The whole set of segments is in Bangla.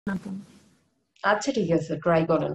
না তো। আচ্ছা ঠিক আছে, ট্রাই করেন।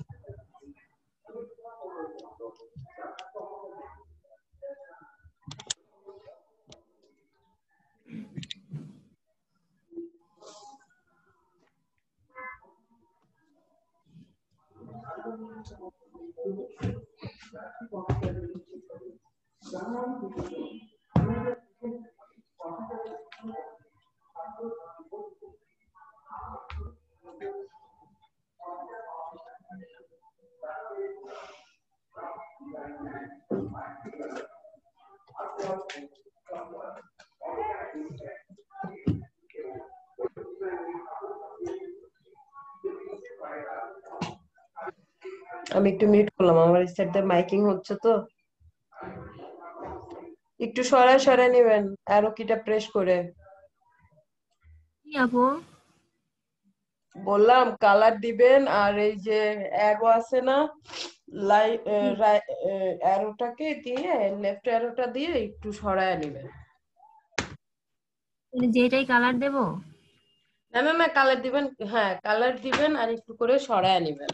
আমি একটু মিউট করলাম, আমার সাইড দিয়ে মাইকিং হচ্ছে তো। একটু সরায় সরায় নেবেন অ্যারো কিটা প্রেস করে। কি আপু? বললাম কালার দিবেন, আর এই যে অ্যারো আছে না, লাই অ্যারোটাকে দিয়ে, লেফট অ্যারোটা দিয়ে একটু সরায় নেবেন। মানে যেটাই কালার দেব? না না না, কালার দিবেন, হ্যাঁ কালার দিবেন আর একটু করে সরায় নেবেন।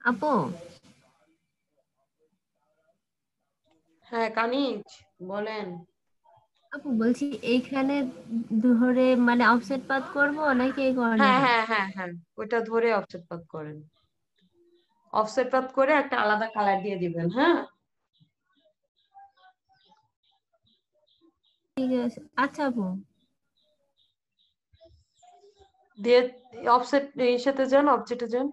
আপু হ্যাঁ কানিজ, বলেন। আপু বলছি এইখানে ধরে মানে অফসেট পাত করব নাকি এই হ্যাঁ কর্নারে? হ্যাঁ হ্যাঁ হ্যাঁ, ওইটা ধরে অফসেট পাত করেন। অফসেট পাত করে একটা আলাদা কালার দিয়ে দিবেন, হ্যাঁ। ঠিক আছে, আচ্ছা আপু। দিয়ে অফসেট এর সাথে যান, অবজেক্টে যান।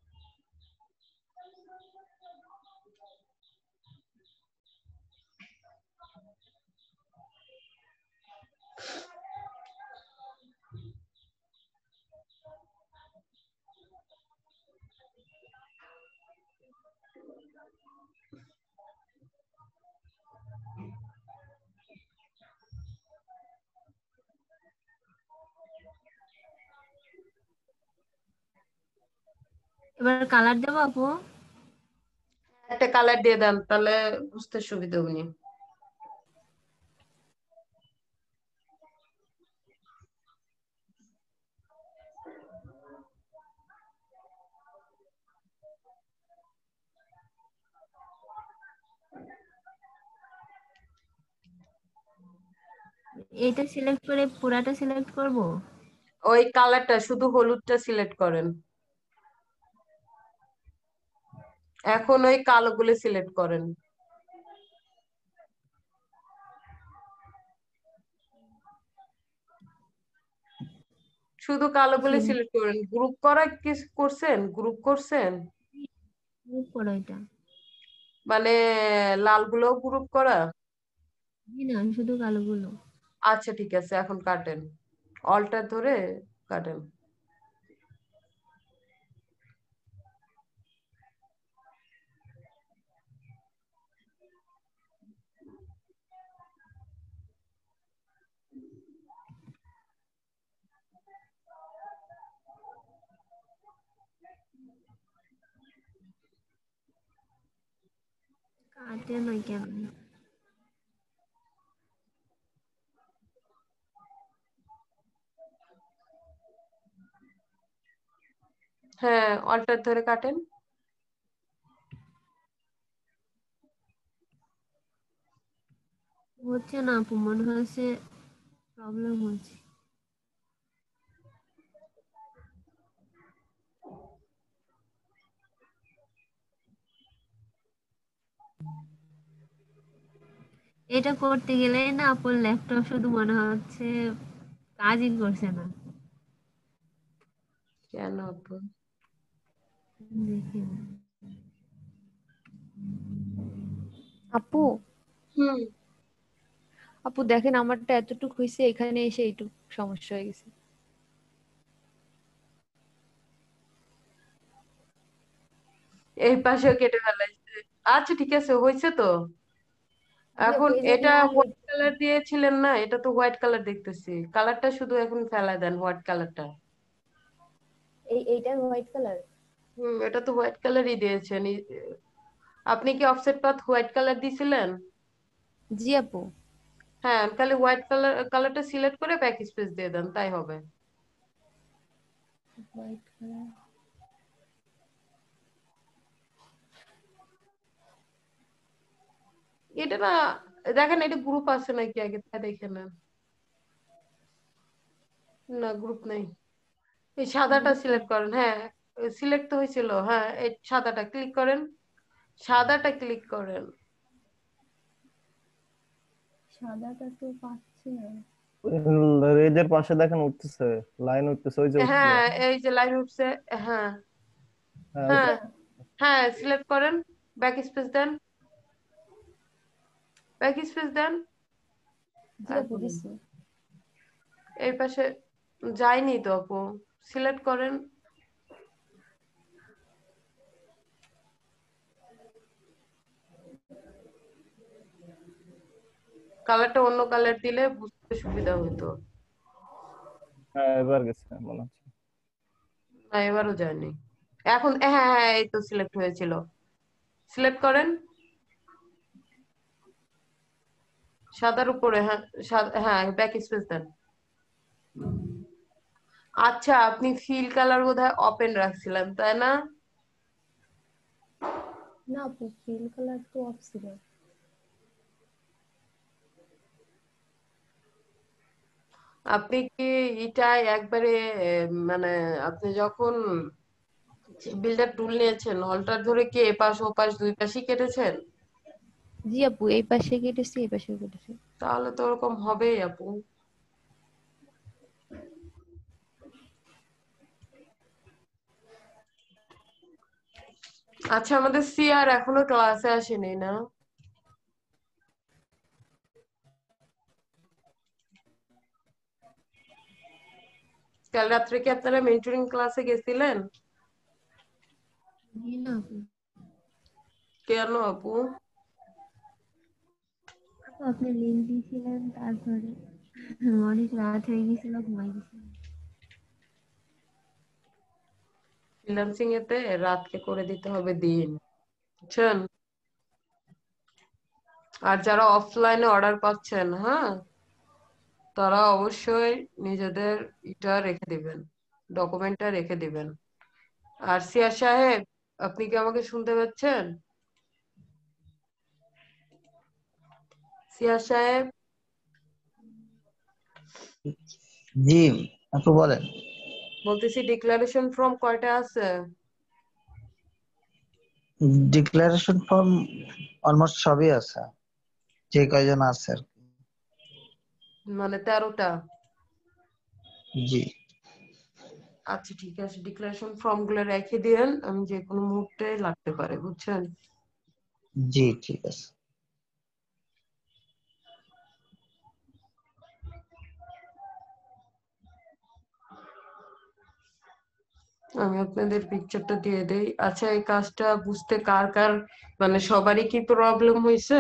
এবার কালার দেবো আপু? একটা কালার দিয়ে দেন, তাহলে বুঝতে সুবিধা উনি। এইটা সিলেক্ট করে পুরাটা সিলেক্ট করব? ওই কালারটা শুধু হলুদটা সিলেক্ট করেন। এখন ওই কালো গুলো সিলেক্ট করেন। শুধু কালো গুলো সিলেক্ট করেন। গ্রুপ করা কি করছেন? গ্রুপ করছেন? গ্রুপ করো এটা। মানে লাল গুলো গ্রুপ করা? জি না, শুধু কালোগুলো। আচ্ছা ঠিক আছে, এখন কাটেন, অল্টার ধরে কাটেন। কাটে না কেন? হ্যাঁ, অল্টার ধরে কাটেন। হচ্ছে না আপু, মনে হচ্ছে প্রবলেম হচ্ছে। এটা করতে গেলেই না আপুর ল্যাপটপ শুধু মনে হচ্ছে কাজই করছে না। কেন আপু? দেখি। আপু, হুম। আপু দেখেন আমারটা এতটুকু হয়েছে, এখানে এসে এইটুকু সমস্যা হয়ে গেছে। এই পাশেও কেটে ফেলাইছে। আচ্ছা ঠিক আছে, হয়েছে তো। জি এখন আপু, এই যে এটা লাল হোয়াইট কালার দিয়েছিলেন না, এটা তো হোয়াইট কালার দেখতেছি। কালারটা শুধু এখন ফেলা দেন, হোয়াইট কালারটা। এইটা হোয়াইট কালার। এটা তো হোয়াইট কালারই দিয়েছেন। আপনি কি অফসেট পাথ হোয়াইট কালার দিছিলেন? জি আপু। হ্যাঁ, তাহলে হোয়াইট কালারটা সিলেক্ট করে ব্যাক স্পেস দিয়ে দেন, তাই হবে। White colour. এটা না, দেখেন এটা গ্রুপ আছে নাকি আগে তাই দেখে নেন। না, গ্রুপ নেই। এই সাদাটা গ্রুপ নেই। সিলেক্ট করেন, হ্যাঁ। সিলেক্ট তো হয়েছিল, হ্যাঁ, এই সাদাটা ক্লিক করেন। সাদাটা ক্লিক করেন। সাদাটা তো পাচ্ছি না। রেজের পাশে দেখেন উঠতেছে, লাইন উঠতেছে, ওই যে উঠলো। হ্যাঁ, এই যে লাইন উঠছে। হ্যাঁ হ্যাঁ হ্যাঁ এটা। হ্যাঁ, সিলেক্ট করেন, ব্যাক স্পেস দেন, ব্যাক স্পেস দেন। জি আপু এখন দিচ্ছি। এই পাশে যায়নি তো আপু, সিলেক্ট করেন। কালারটা অন্য কালার দিলে বুঝতে সুবিধা হতো। হ্যাঁ, এবার গেছে মনে হচ্ছে। না, এবারও যায়নি। এখন হ্যাঁ হ্যাঁ হ্যাঁ, এই তো সিলেক্ট হয়েছিল। সিলেক্ট করেন সাদার উপরে, হ্যাঁ। হ্যাঁ, ব্যাক স্পেস দেন। আচ্ছা, আপনি ফিল কালার বোধহয় ওপেন রাখছিলেন, তাই না? না আপু, ফিল কালার তো অফ ছিল। আপনি কি এটাই একবারে মানে আপনি যখন বিল্ডার টুল নিয়েছেন অল্টার ধরে কি এপাশ ওপাশ দুই পাশই কেটেছেন? জি আপু, এই পাশে কেটেছি, এই পাশেও কেটেছি। তাহলে তো ওরকম হবেই আপু। আচ্ছা, আমাদের সিআর এখনো ক্লাসে আসেনি না? কাল রাত্রে কি আপনারা মেন্টরিং ক্লাসে গেছিলেন? জি না আপু। কেন আপু? আপু আপনি লিঙ্ক দিয়েছিলেন, তারপরে অনেক রাত হয়ে গেছিল, ঘুমাই গেছিলাম। ফ্রিল্যান্সিং এতে রাতকে করে দিতে হবে দিন, বুঝছেন? আর যারা অফলাইনে অর্ডার পাচ্ছেন, হ্যাঁ, তারা অবশ্যই নিজেদের এটা রেখে দিবেন, ডকুমেন্টটা রেখে দিবেন। আর সিয়া সাহেব, আপনি কি আমাকে শুনতে পাচ্ছেন? সিয়া সাহেব, জি আপু বলেন। বলতেছি ডিক্লারেশন ফর্ম কয়টা আছে? ডিক্লারেশন ফর্ম অলমোস্ট সবই আছে, যে কয়জন আছে আর কি। মানে 13টা? জি আচ্ছা ঠিক আছে, ডিক্লারেশন ফর্ম গুলো রেখে দিয়েন, আমি যে কোনো মুহূর্তে লাগতে পারে, বুঝছেন? জি ঠিক আছে। আমি আপনাদের পিকচারটা দিয়ে দেই। আচ্ছা, এই কাজটা বুঝতে কার কার মানে সবারই কি প্রবলেম হয়েছে?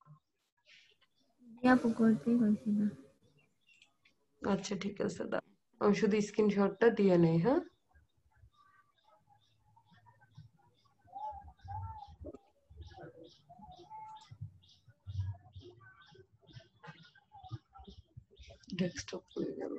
জি আপু, করতেই পারছি না। আচ্ছা ঠিক আছে, আমি শুধু স্ক্রিনশটটা দিয়ে নেই, হ্যাঁ। ডেস্কটপ হয়ে গেল।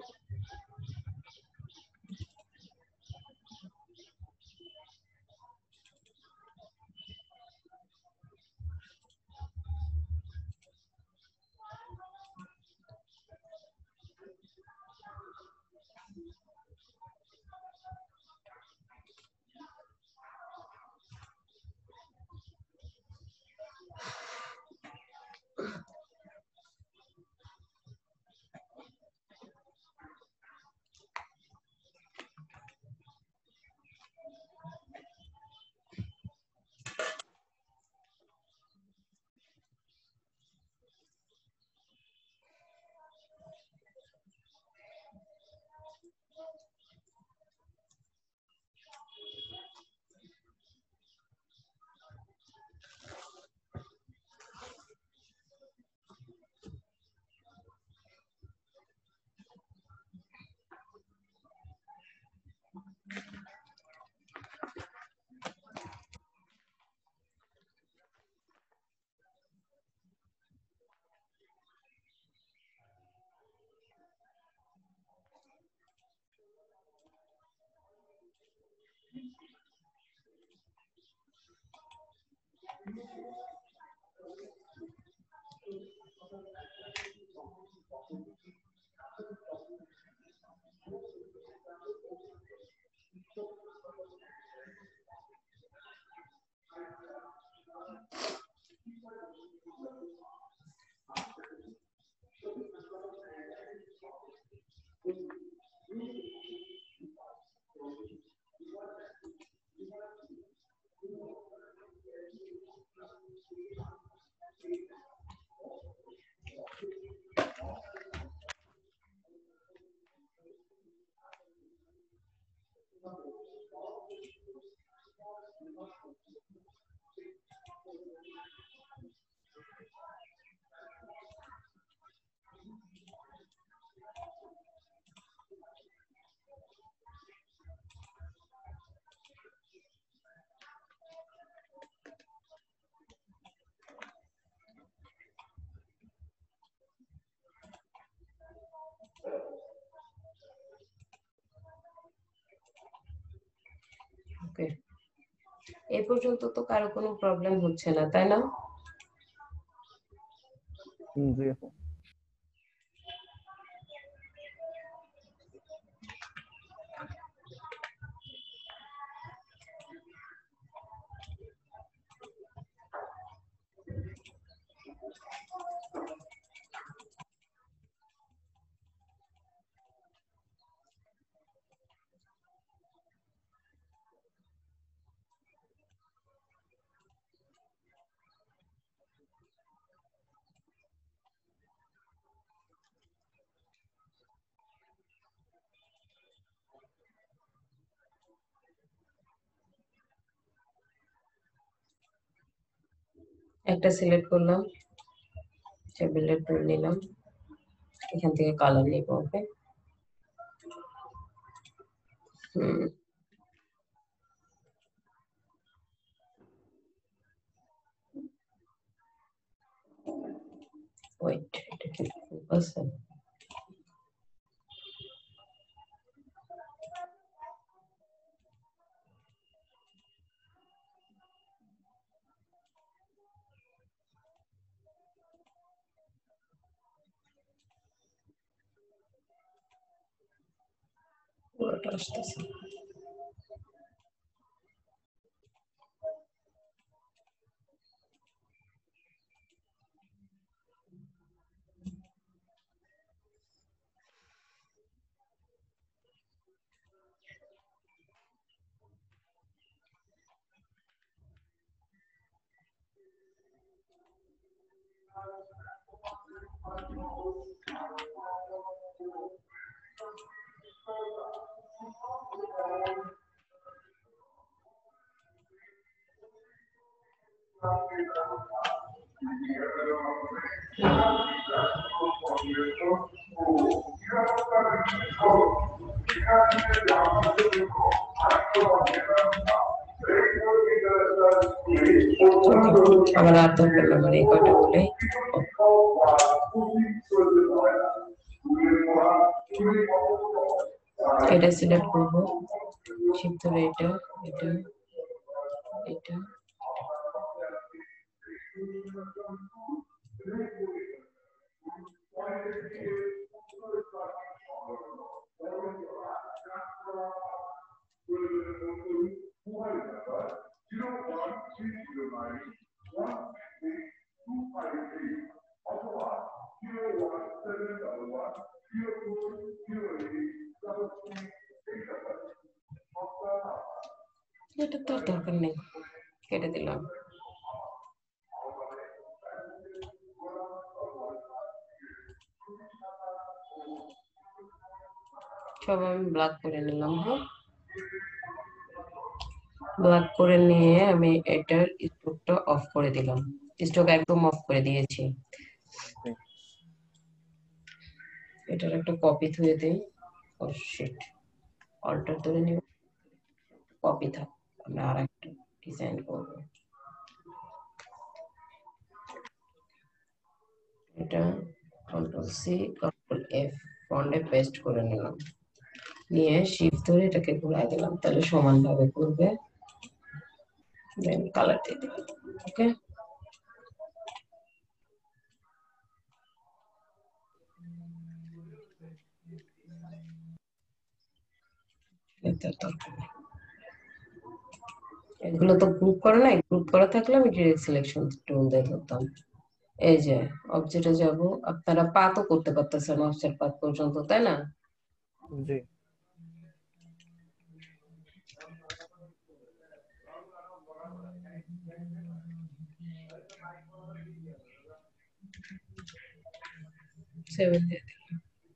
এই পর্যন্ত তো কারো কোনো প্রবলেম হচ্ছে না, তাই না? জি আপু। একটা সিলেক্ট করলাম, টেবিলের টুল নিলাম, এখান থেকে কালার নিব। ওকে, ওয়েট, এটা কি ফোকাস? পুরোটা আসতেছে। আবার আর দরকার না, মানে এই কয়টা বলে এটা সিলেক্ট করব, শিফট ধরে এটা এটা এটা এটা তো আর দরকার নেই, কেটে দিলাম। সব আমি ব্ল্যাক করে নিলাম। হ্যাঁ, ব্ল্যাক করে নিয়ে আমি এটার স্ট্রোকটা অফ করে দিলাম, স্ট্রোক একদম অফ করে দিয়েছি। এটার একটা কপি ধুয়ে দিই। ও শিট, অল্টার ধরে নিব, কপি থাক, আমরা আর একটা ডিজাইন করব। এটা কন্ট্রোল সি কন্ট্রোল এফ ফন্টে পেস্ট করে নিলাম, নিয়ে শিফট ধরে এটাকে ঘুরাই দিলাম, তাহলে সমানভাবে করবে। দেন কালার দিয়ে দিলাম। ওকে, এটার দরকার নেই। এগুলো তো গ্রুপ করা নাই, গ্রুপ করা থাকলে আমি ডিরেক্ট সিলেকশন টুল দিয়ে ধরতাম। এই যে অবজেক্টে যাব, আপনারা পাতও করতে পারতেছেন অফসেট পাত পর্যন্ত, তাই না? জি। সেভেন দিয়ে দিলাম।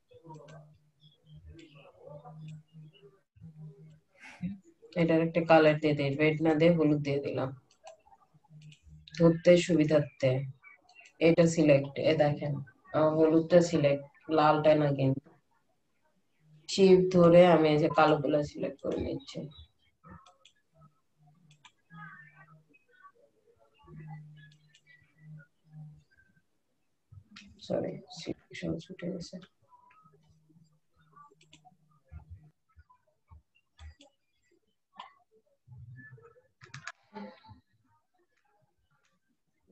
এটার একটা কালার দিয়ে দিই, রেড না দিয়ে হলুদ দিয়ে দিলাম ধরতে সুবিধার্থে। এটা সিলেক্ট, এ দেখেন হলুদটা সিলেক্ট, লালটা না, কিন্তু শিফট ধরে আমি এই যে কালো গুলা সিলেক্ট করে নিচ্ছি। সরি, সিলেকশন ছুটে গেছে।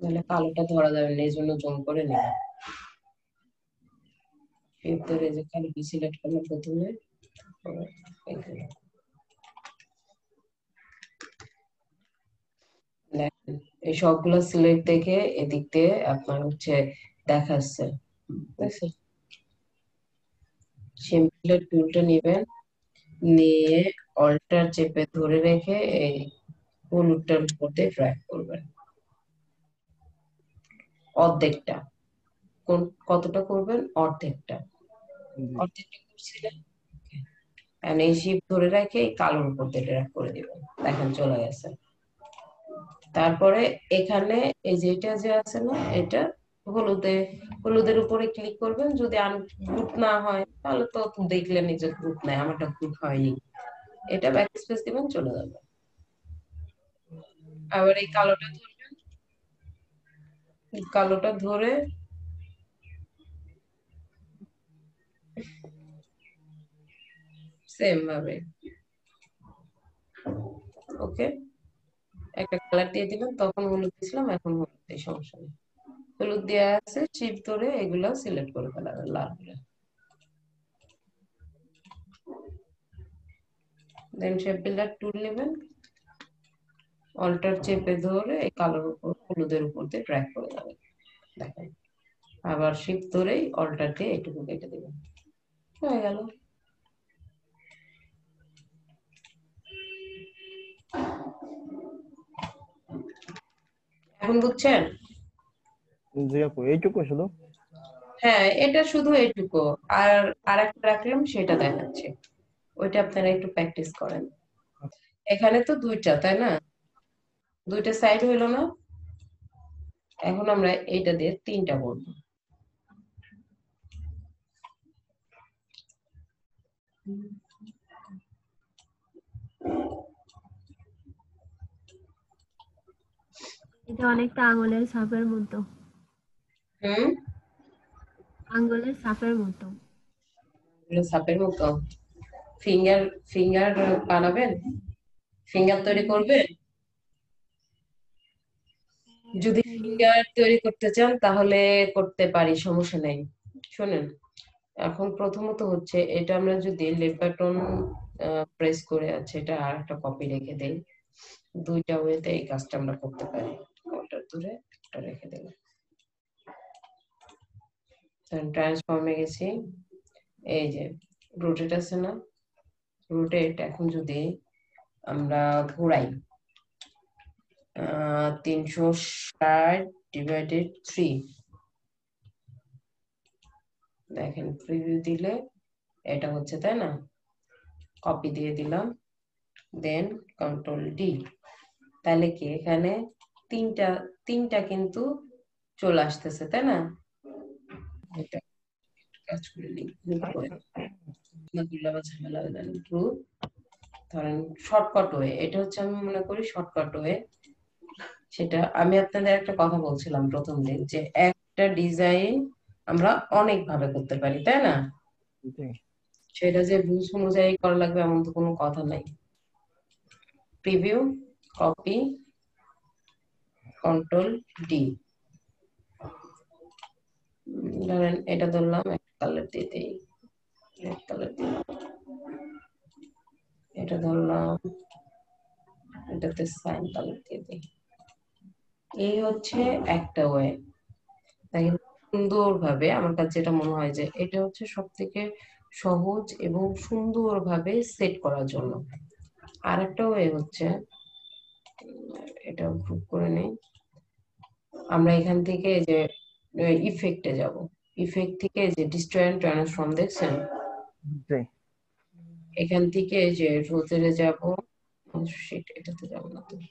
তাহলে কালোটা ধরা যাবে না, এই জন্য জুম করে নেবেন। এরপরে যে কালোটি সিলেক্ট করলাম প্রথমে, তারপরে এখানে দেখেন এই সবগুলো সিলেক্ট দেখে এদিক দিয়ে আপনার হচ্ছে দেখাচ্ছে, বুঝছেন? সিম্পলের টুলটা নেবেন, নিয়ে অল্টার চেপে ধরে রেখে এই হলুদটার উপর দিয়ে ড্র্যাগ করবেন অর্ধেকটা। কতটা করবেন? অর্ধেকটা। জি। অর্ধেকটা করছিলেন, and এই শিফট ধরে রেখে এই কালোর উপর দিয়ে ড্র্যাগ করে দিবেন, দেখেন চলে গেছে। তারপরে এখানে এই যে এটা যে আছে না, এটা হলুদের উপরে ক্লিক করবেন। যদি গ্রুপ না হয় তাহলে তো দেখলেনই যে গ্রুপ নাই, আমারটা গ্রুপ হয়নি। এটা ব্যাক স্পেস দিবেন, চলে যাবে। আবার এই কালোটা ধরবেন, কালোটা ধরে সেম ভাবে ওকে একটা কালার দিয়ে দিবেন। তখন হলুদ দিয়েছিলাম, এখন হলুদ দিয়ে সমস্যা নেই। হলুদ দেওয়া আছে, শিফট ধরে এগুলো সিলেক্ট করে ফেলাবেন লাল গুলো। দেন শেপ বিল্ডার টুল নেবেন, অল্টার চেপে ধরে এই কালোর উপর হলুদের উপর দিয়ে ড্র্যাগ করে যাবেন, দেখেন। আবার শিফট ধরেই অল্টার দিয়ে এটুকু কেটে দিবেন, হয়ে গেল। এখন বুঝছেন? জি আপু, এইটুকু শুধু? হ্যাঁ, এটা শুধু এইটুকু। আর আরেকটা রাখলাম, সেটা দেখাচ্ছি, ওইটা আপনারা একটু প্র্যাকটিস করেন। এখানে তো দুইটা, তাই না? দুইটা সাইড হইলো না? এখন আমরা এইটা দিয়ে তিনটা করবো। এটা অনেকটা আঙুলের ছাপের মতো। হুম, আঙ্গুলের ছাপের মতো। সাপের মতো ফিঙ্গার ফিঙ্গার বানাবেন, ফিঙ্গার তৈরি করবেন। যদি ফিঙ্গার তৈরি করতে চান তাহলে করতে পারি, সমস্যা নেই। শোনেন, এখন প্রথমত হচ্ছে এটা আমরা যদি লেফট বাটন প্রেস করে আছে, এটা আর একটা কপি রেখে দেই। দুইটা ওয়েতে এই কাজটা আমরা করতে পারি। কোনটা ধরে একটা রেখে দিলাম, ট্রান্সফর্মে গেছি। এই যে রোটেট আছে না, রোটেট এখন যদি আমরা ঘুরাই 360/3, দেখেন প্রিভিউ দিলে এটা হচ্ছে, তাই না? কপি দিয়ে দিলাম, দেন কন্ট্রোল ডি। তাহলে কি এখানে তিনটা তিনটা কিন্তু চলে আসতেছে, তাই না? এটা কাজ করে নিই, গ্রুপ করে ঝামেলা হয়ে যাবে। গ্রুপ, ধরেন শর্টকাট ওয়ে, এটা হচ্ছে আমি মনে করি শর্টকাট ওয়ে। সেটা আমি আপনাদের একটা কথা বলছিলাম প্রথম দিন, যে একটা ডিজাইন আমরা অনেক ভাবে করতে পারি, তাই না? জি। সেটা যে রুলস অনুযায়ী করা লাগবে এমন তো কোনো কথা নাই। Preview, copy, control D. ধরেন এটা ধরলাম, একটা কালার দিয়ে দিই, রেড কালার দিলাম। এটা ধরলাম, এটাতে সাইন কালার দিয়ে দিই। এই হচ্ছে একটা ওয়ে। দেখেন সুন্দর ভাবে, আমার কাছে যেটা মনে হয় যে এটা হচ্ছে সব থেকে সহজ এবং সুন্দর ভাবে সেট করার জন্য। আর একটা ওয়ে হচ্ছে, এটা গ্রুপ করে নেই, আমরা এখান থেকে যে ইফেক্টে যাব, ইফেক্ট থেকে যে ডিস্ট্রয় এন্ড ট্রান্সফর্ম দেখছেন, জি। এখান থেকে যে রোজেরে যাব, এটাতে যাব না তো,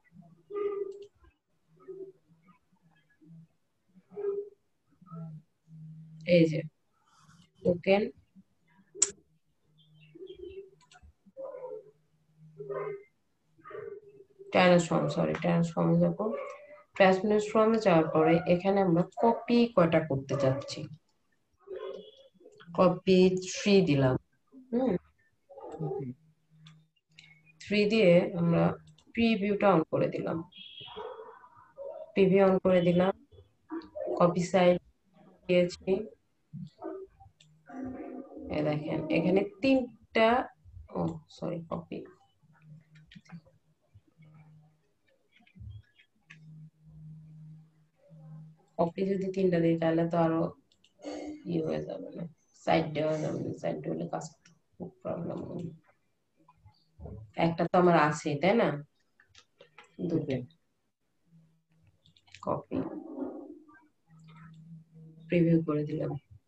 এই যে টোকেন, ট্রান্সফর্মে যাব। ট্রান্সফর্মে যাওয়ার পরে এখানে আমরা কপি কয়টা করতে যাচ্ছি, কপি 3 দিলাম। হুম, 3 দিয়ে আমরা প্রিভিউটা অন করে দিলাম। প্রিভিউ অন করে দিলাম, কপি সাইড দিয়েছি। দেখেন এখানে 3টা, ও সরি, কপি যদি 3টা দিই তাহলে তো আরো হয়ে যাবে না, সাইড দেওয়া যাবে না, সাইড দিলে কাজ খুব প্রবলেম হবে। একটা তো আমার আছে, তাই না? দুটো কপি প্রিভিউ করে দিলাম,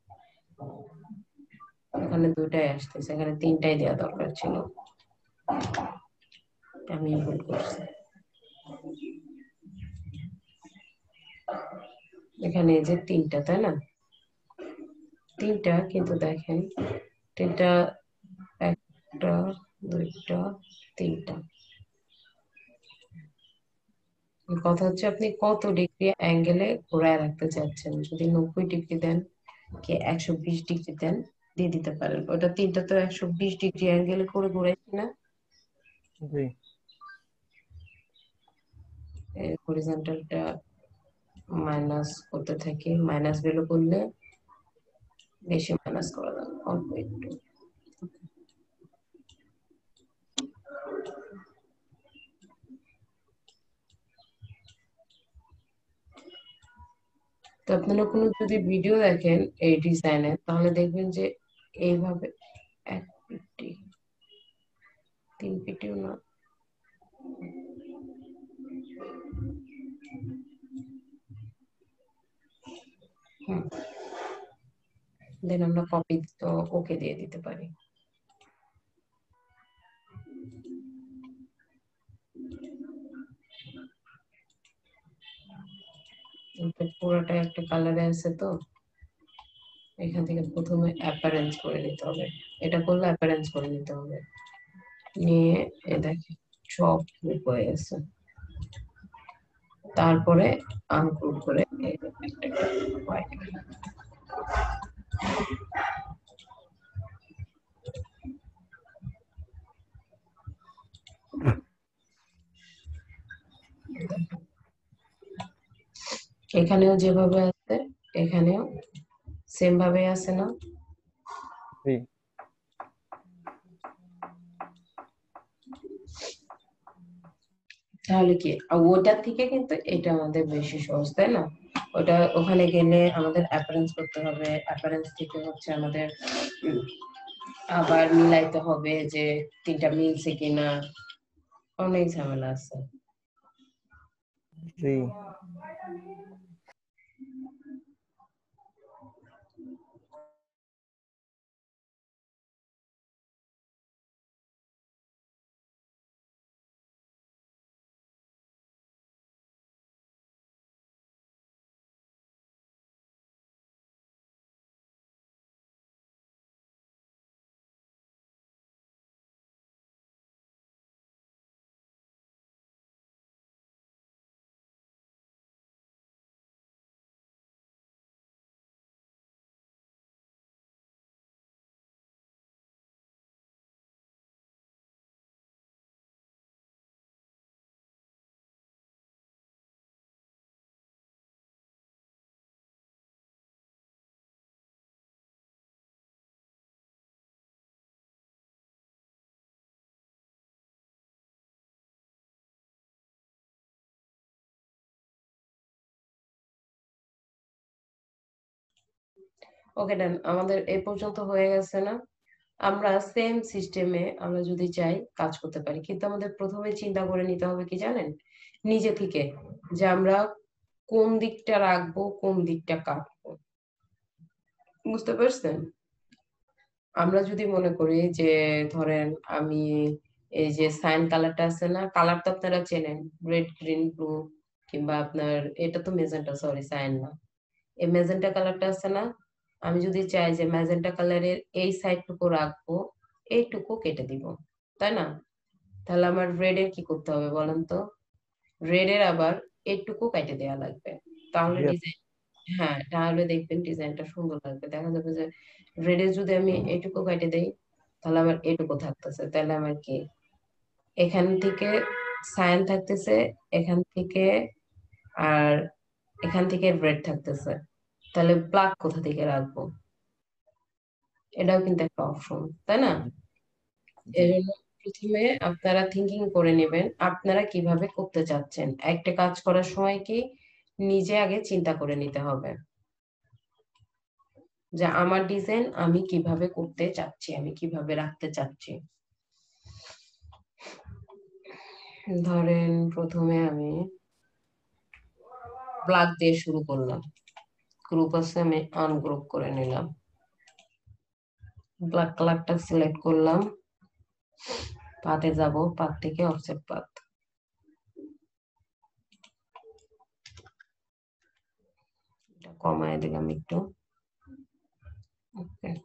এখানে 2টাই আসতেছে, এখানে 3টাই দেওয়া দরকার ছিল, আমি ভুল করছি। এখানে যে 3টা, তাই না? 3টা, কিন্তু দেখেন 3টা, 1টা 2টা 3টা। কথা হচ্ছে আপনি কত ডিগ্রি অ্যাঙ্গেলে ঘোরায় রাখতে চাচ্ছেন। যদি 90 ডিগ্রি দেন কি 120 ডিগ্রি দেন, দিয়ে দিতে পারেন। ওটা 3টা তো 120 ডিগ্রি অ্যাঙ্গেলে করে ঘোরাইছি না? জি। হরিজন্টালটা মাইনাস করতে থাকি, মাইনাস ভ্যালু করলে বেশি মাইনাস করা যাবে, অল্প একটু। তো আপনারা কোনো যদি ভিডিও দেখেন এই ডিজাইনে, তাহলে দেখবেন যে এইভাবে 150, 350ও না, দেন আমরা কপি তো ওকে দিয়ে দিতে পারি। পুরোটা একটা কালারে আছে, তো এখান থেকে প্রথমে অ্যাপারেন্স করে নিতে হবে। এটা করলে অ্যাপারেন্স করে নিতে হবে, নিয়ে দেখে সব হয়ে গেছে, তারপরে আনগ্রুপ করে একটা হোয়াইট। এখানেও যেভাবে আছে এখানেও সেম ভাবে আছে না? তাহলে কি ওটার থেকে কিন্তু এটা আমাদের বেশি সহজ, তাই না? ওটা ওখানে গেলে আমাদের অ্যাপারেন্স করতে হবে, অ্যাপারেন্স থেকে হচ্ছে আমাদের আবার মিলাইতে হবে যে 3টা মিলছে কিনা, অনেক ঝামেলা আছে। জি। ওকে ডান, আমাদের এই পর্যন্ত হয়ে গেছে না? আমরা সেম সিস্টেমে আমরা যদি চাই কাজ করতে পারি, কিন্তু আমাদের প্রথমে চিন্তা করে নিতে হবে কি জানেন, নিজে থেকে, যে আমরা কোন দিকটা রাখবো, কোন দিকটা কাটবো। বুঝতে পারছেন? আমরা যদি মনে করি যে ধরেন আমি এই যে সাইন কালারটা আছে না, কালার তো আপনারা চেনেন, রেড গ্রিন ব্লু, কিংবা আপনার এটা তো মেজেন্টা, সরি সাইন না, এই মেজেন্টা কালারটা আছে না, আমি যদি চাই যে ম্যাজেন্টা কালারের এই সাইডটুকু রাখবো, এইটুকু কেটে দিব, তাই না? তাহলে আমার রেড এর কি করতে হবে বলেন তো? রেড এর আবার এইটুকু কেটে দেওয়া লাগবে, তাহলে ডিজাইন, হ্যাঁ তাহলে দেখবেন ডিজাইনটা সুন্দর লাগবে। দেখা যাবে যে রেড এর যদি আমি এইটুকু কেটে দেই, তাহলে আমার এইটুকু থাকতেছে, তাহলে আমার কি এখান থেকে সাইন থাকতেছে, এখান থেকে আর এখান থেকে রেড থাকতেছে, তাহলে ব্ল্যাক কোথা থেকে রাখবো? এটাও কিন্তু একটা অপশন, তাই না? জি এর জন্য প্রথমে আপনারা থিঙ্কিং করে নেবেন আপনারা কিভাবে করতে চাচ্ছেন। একটা কাজ করার সময় কি নিজে আগে চিন্তা করে নিতে হবে যে আমার ডিজাইন আমি কিভাবে করতে চাচ্ছি, আমি কিভাবে রাখতে চাচ্ছি। ধরেন প্রথমে আমি ব্ল্যাক দিয়ে শুরু করলাম, গ্রুপ আছে আমি আনগ্রুপ করে নিলাম, ব্ল্যাক কালারটা সিলেক্ট করলাম, পাতে যাব, পাত থেকে অফসেট পাত, এটা কমায় দিলাম একটু। ওকে,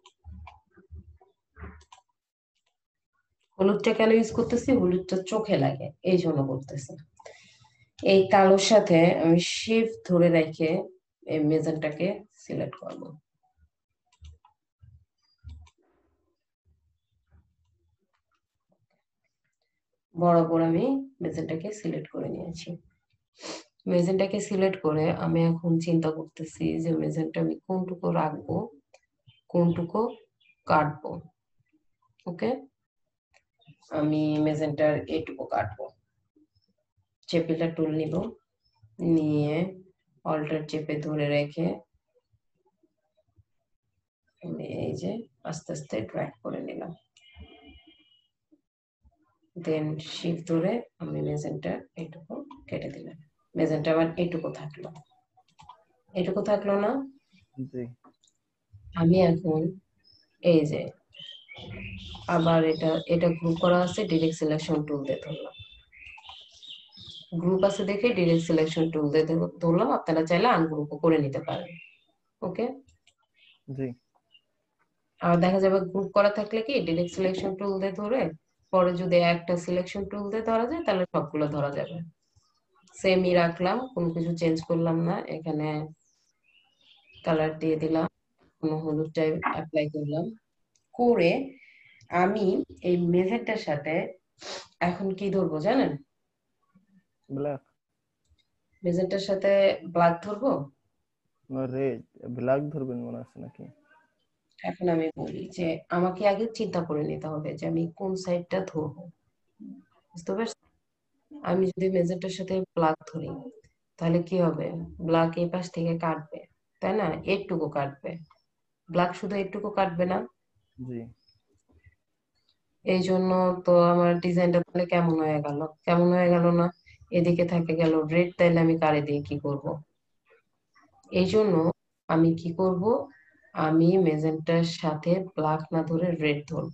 হলুদটা কেন ইউজ করতেছি? হলুদটা চোখে লাগে এই জন্য করতেছি। এই কালোর সাথে আমি শিফট ধরে রেখে এই মেজেন্টাকে সিলেক্ট করব। বরাবর আমি মেজেন্টাকে সিলেক্ট করে নিয়েছি। মেজেন্টাকে সিলেক্ট করে আমি এখন চিন্তা করতেছি যে মেজেন্টা আমি কোনটুকু রাখবো, কোনটুকু কাটবো। ওকে, আমি মেজেন্টার এইটুকু কাটবো। চেপিটা টুল নিব, নিয়ে অল্টার চেপে ধরে রেখে আমি এই যে আস্তে আস্তে ড্র্যাগ করে নিলাম, দেন শিফট ধরে আমি মেজেন্টা এইটুকু কেটে দিলাম। মেজেন্টা আবার এইটুকু থাকলো, এইটুকু থাকলো না? জি আমি এখন এই যে আবার এটা গ্রুপ করা আছে, ডিরেক্ট সিলেকশন টুল দিয়ে ধরলাম, গ্রুপ আছে দেখে ডিরেক্ট সিলেকশন টুল দিয়ে ধরলাম। আপনারা চাইলে আনগ্রুপও করে নিতে পারেন। ওকে, জি আর দেখা যাবে গ্রুপ করা থাকলে কি ডিরেক্ট সিলেকশন টুল দিয়ে ধরে পরে যদি একটা সিলেকশন টুল দিয়ে ধরা যায় তাহলে সবগুলো ধরা যাবে। সেমই রাখলাম, কোনো কিছু চেঞ্জ করলাম না। এখানে কালার দিয়ে দিলাম, কোনো হলুদটাই অ্যাপ্লাই করলাম, করে আমি এই মেজেন্টার সাথে এখন কি ধরবো জানেন? ব্ল্যাক মেজেন্টার সাথে ব্ল্যাক ধরবো। রেড ব্ল্যাক ধরবেন মনে আছে নাকি? এখন আমি বলি যে আমাকে আগে চিন্তা করে নিতে হবে যে আমি কোন সাইডটা ধরবো, বুঝতে পারছি? আমি যদি মেজেন্টার সাথে ব্ল্যাক ধরি তাহলে কি হবে? ব্ল্যাক এই পাশ থেকে কাটবে, তাই না? একটুকু কাটবে, ব্ল্যাক শুধু একটুকু কাটবে না। জি এই জন্য তো আমার ডিজাইনটা তাহলে কেমন হয়ে গেল, কেমন হয়ে গেল না? এদিকে থাকে গেল রেড, তাইলে আমি কারে দিয়ে কি করব? এই জন্য আমি কি করব, আমি মেজেন্টার সাথে ব্ল্যাক না ধরে রেড ধরবো।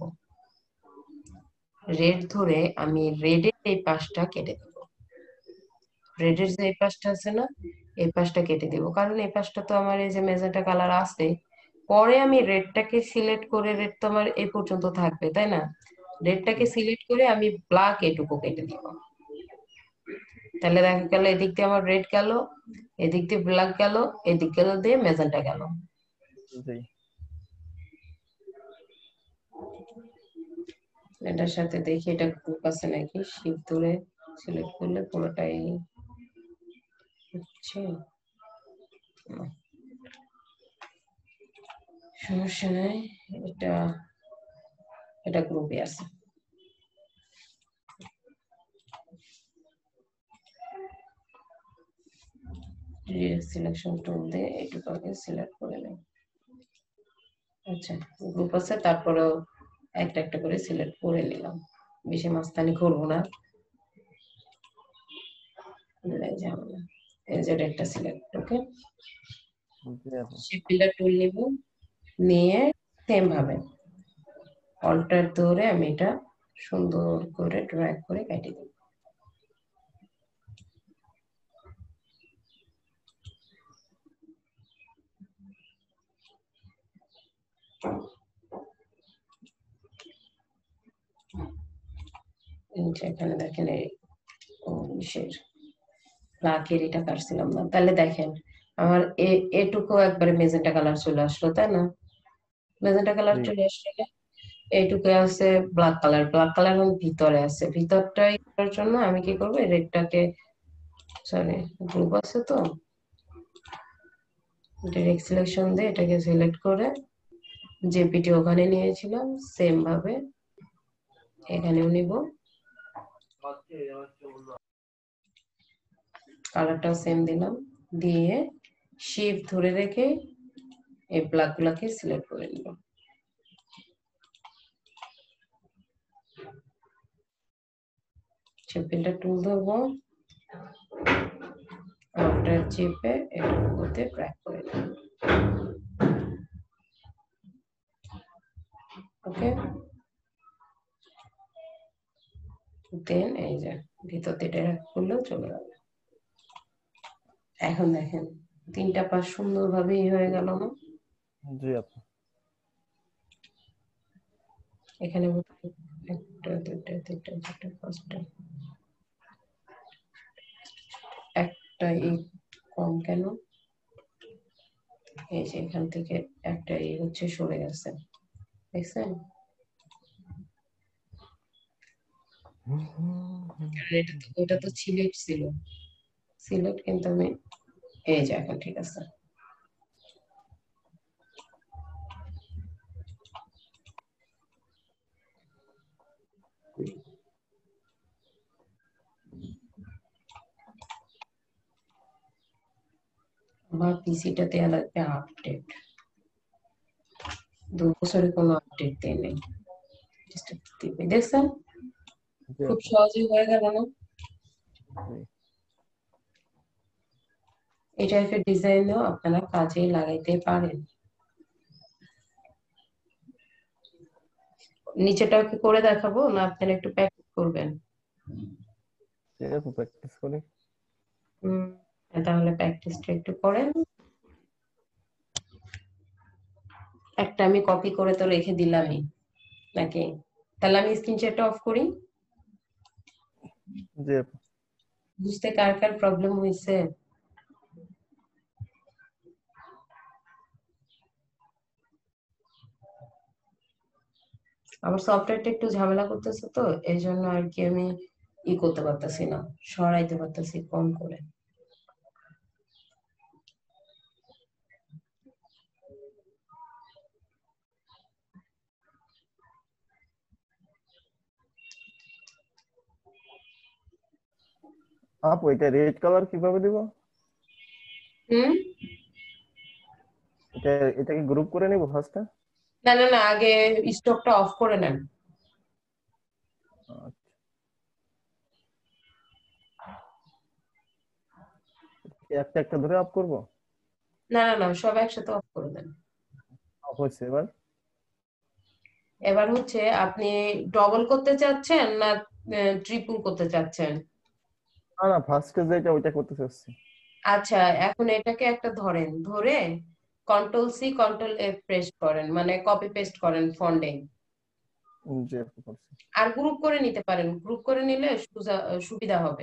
রেড ধরে আমি রেডের এই পাশটা কেটে দেব, রেডের যে এই পাশটা আছে না, এই পাশটা কেটে দিব, কারণ এই পাশটা তো আমার এই যে মেজেন্টা কালার আছে। পরে আমি রেডটাকে সিলেক্ট করে, রেড তো আমার এই পর্যন্ত থাকবে, তাই না? রেডটাকে সিলেক্ট করে আমি ব্ল্যাক এটুকু কেটে দিব, তাহলে দেখা গেল এদিক দিয়ে আমার রেড গেল, এদিক দিয়ে ব্ল্যাক গেল, এদিক গেল দিয়ে মেজেন্টা গেল। জি এটার সাথে দেখি এটা গ্রুপ আছে নাকি, শিফট ধরে সিলেক্ট করলে পুরোটাই হচ্ছে। না, সমস্যা নাই, এটা এটা গ্রুপে আছে। সিলেকশন টুল দিয়ে এইটুকু আগে সিলেক্ট করে নেই। আচ্ছা, গ্রুপ আছে, তারপরেও একটা একটা করে সিলেক্ট করে নিলাম, বেশি মাঝখানে করবো না। এই যে একটা সিলেক্ট, ওকে। জি আপু শিফট টুল নিব, নিয়ে সেম ভাবে অল্টার ধরে আমি এটা সুন্দর করে ড্র্যাগ করে কেটে দিই। এখানে দেখেন এই ইসের ব্ল্যাকের এটা কাটছিলাম না, তাহলে দেখেন আমার এটুকু একবারে মেজেন্টা কালার চলে আসলো, তাই না? মেজেন্টা কালার জি চলে আসলে এইটুকু আছে ব্ল্যাক কালার, ব্ল্যাক কালার ভিতরে আছে, ভিতরটাই করার জন্য আমি কি করবো, রেডটাকে সরি, গ্রুপ আছে তো, ডিরেক্ট সিলেকশন দিয়ে এটাকে সিলেক্ট করে জেপিটি ওখানে নিয়েছিলাম সেম ভাবে এখানেও নিব, কালারটাও সেম দিলাম, দিয়ে শিফট ধরে রেখে এই প্লাগ গুলাকে সিলেক্ট করে নিব। ফিল্টার টুল ধরবো, আউটার চেপে এটার মধ্যে ক্র্যাক করে দেব। ওকে, দেন এই যে ভিতর দিয়ে করলেও চলে যাবে। এখন দেখেন তিনটা পাশ সুন্দরভাবে হয়ে গেল না? জি আপু। এখানে একটা দুইটা তিনটা চারটা পাঁচটা, একটা কম কেন? এই যে এখান থেকে একটা হচ্ছে সরে গেছে, দেখছেন? এটা তো সিলেক্ট ছিল, সিলেক্ট, কিন্তু আমি এই যে এখন ঠিক আছে। আমার পিসিটা দেয়া লাগবে আপডেট, 2 বছরে কোনো আপডেট দেয় নেই। দেখছেন জি খুব আপু। সহজেই হয়ে গেল না? জি। এই টাইপের ডিজাইনও আপনারা কাজে লাগাইতে পারেন। নিচেটা কি করে দেখাবো না আপনারা একটু প্র্যাকটিস করবেন? জি আপু, প্র্যাকটিস করি। তাহলে প্র্যাকটিসটা একটু করেন। একটা আমি কপি করে তো রেখে দিলামই নাকি, তাহলে আমি স্ক্রিনশটটা অফ করি। জি আপু। বুঝতে কার কার প্রবলেম হয়েছে? আমার সফটওয়্যারটা একটু ঝামেলা করতেছে তো এই জন্য আর কি আমি করতে পারতেছি না, সরাইতে পারতেছি কম করে। আপু এটা রেড কালার কিভাবে দিব? হুম, এটা এটাকে গ্রুপ করে নিব ফার্স্টে? না না না, আগে স্টকটা অফ করে নেন। একটা একটা ধরে অফ করব? না না না, সব একসাথে অফ করে দেন। অফ হয়েছে এবার। এবার হচ্ছে আপনি ডবল করতে চাচ্ছেন না ট্রিপল করতে চাচ্ছেন? না না, ফার্স্টে যেটা ওইটা করতে চাচ্ছি। আচ্ছা, এখন এটাকে একটা ধরেন, ধরে control C control F press করেন, মানে কপি পেস্ট করেন ফন্টে। জি আপু, করছি। আর গ্রুপ করে নিতে পারেন, গ্রুপ করে নিলে সুবিধা হবে।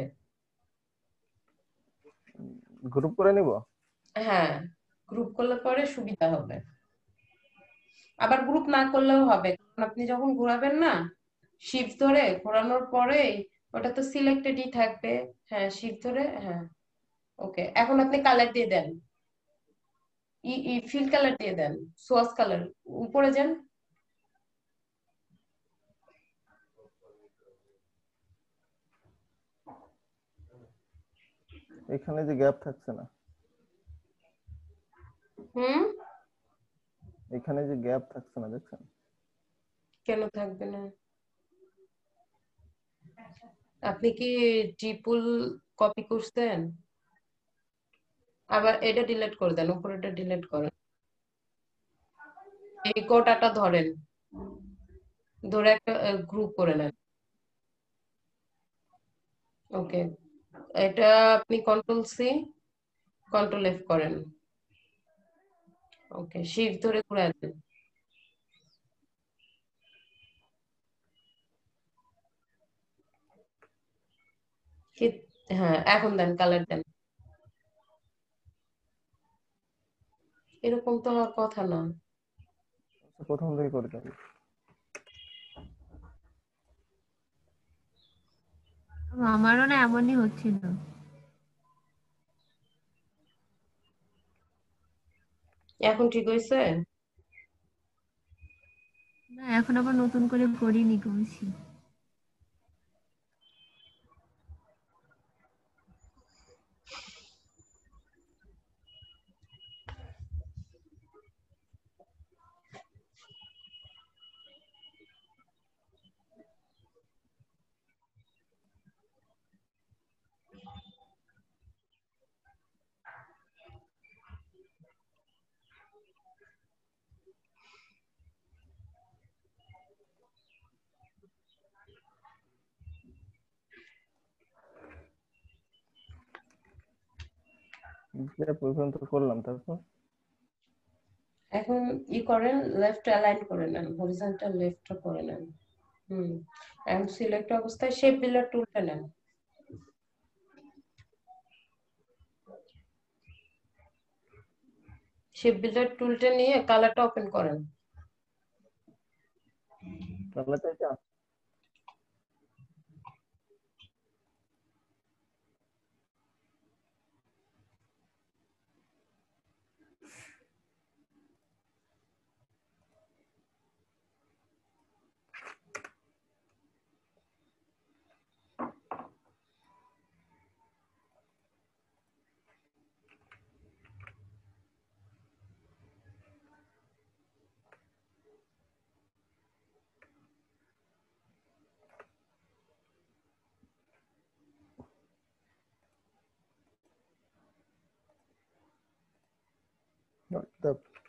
গ্রুপ করে নিব? হ্যাঁ, গ্রুপ করলে পরে সুবিধা হবে। আবার গ্রুপ না করলেও হবে, কারণ আপনি যখন ঘোরাবেন না, শিফট ধরে ঘোরানোর পরেই ওটা তো সিলেক্টেডই থাকবে। হ্যাঁ, শিফট ধরে, হ্যাঁ। ওকে, এখন আপনি কালার দিয়ে দেন, ফিল কালার দিয়ে দেন, সোয়াস কালার, উপরে যান। এখানে যে গ্যাপ থাকছে না, হুম, এখানে যে গ্যাপ থাকছে না, দেখছেন? কেন থাকবে না? আপনি কি ট্রিপল কপি করছেন? আবার এটা ডিলিট করে দেন, উপরেটা ডিলিট করেন। এই কোটাটা ধরেন, ধরে একটা গ্রুপ করে নেন। ওকে, এটা আপনি কন্ট্রোল সি কন্ট্রোল এফ করেন। ওকে, শিফট ধরে ঘুরে দেন। কি- হ্যাঁ, এখন দেন, কালার দেন। এরকম তো হওয়ার কথা না। প্রথম থেকে করে থাকি। আমারও না এমনই হচ্ছিল। এখন ঠিক হয়েছে? না, এখন আবার নতুন করে করিনি কমছি। যে পর্যন্ত করলাম, তারপর এখন করেন, লেফট অ্যালাইন করে নেন, হরিজন্টাল লেফটটা করে নেন। এখন সিলেক্ট অবস্থায় শেপ বিল্ডার টুলটা নেন। শেপ বিল্ডার টুলটা নিয়ে কালারটা ওপেন করেন। তাহলে তো এটা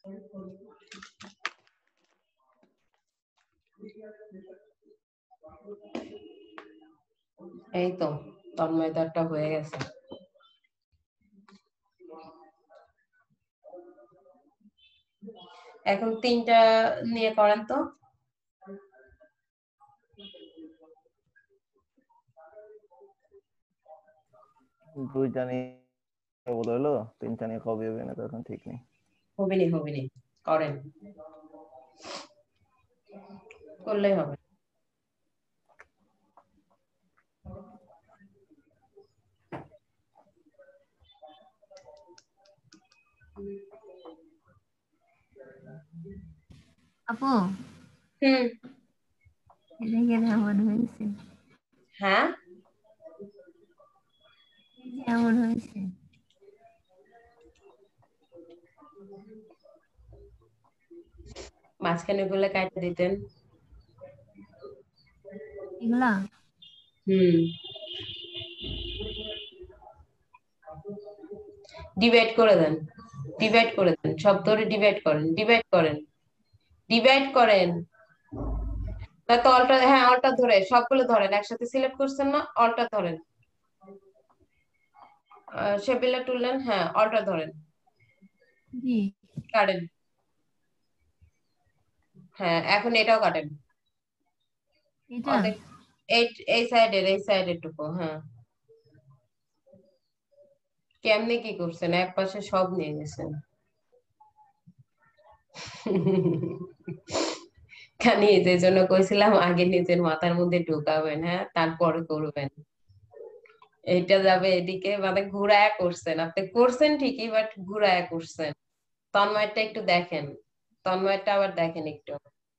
এই তো তন্ময়দারটা হয়ে গেছে। এখন 3টা নিয়ে করেন তো। দুইটা নিয়ে বলে হলো, 3টা নিয়ে কবে হবে না তখন ঠিক নেই। হবে নি করেন, করলেই হবে। আপু হুম। এটা এমন হয়েছে, হ্যাঁ এমন হয়েছে। মাঝখানে গুলো কাটে দিতেন। এগুলা হুম, ডিভাইড করে দেন, সব ধরে ডিভাইড করেন। না তো অল্টা, হ্যাঁ অল্টা ধরে সবগুলো ধরেন, একসাথে সিলেক্ট করছেন না, অল্টা ধরেন। শেপগুলো তুললেন, হ্যাঁ অল্টা ধরেন, জি কাটেন। হ্যাঁ এখন এটাও কাটেন, এটা অর্ধেক। এই সাইডের টুকু, হ্যাঁ। কেমনে কি করছেন, এক পাশে সব নিয়ে গেছেন। খালি এদের জন্য কইছিলাম আগে নিজের মাথার মধ্যে ঢুকাবেন, হ্যাঁ তারপরে করবেন। এইটা যাবে এদিকে, মানে ঘুরায় করছেন আপনি, করছেন ঠিকই বাট ঘুরায় করছেন। তন্ময়টা একটু দেখেন, তন্ময়টা আবার দেখেন একটু।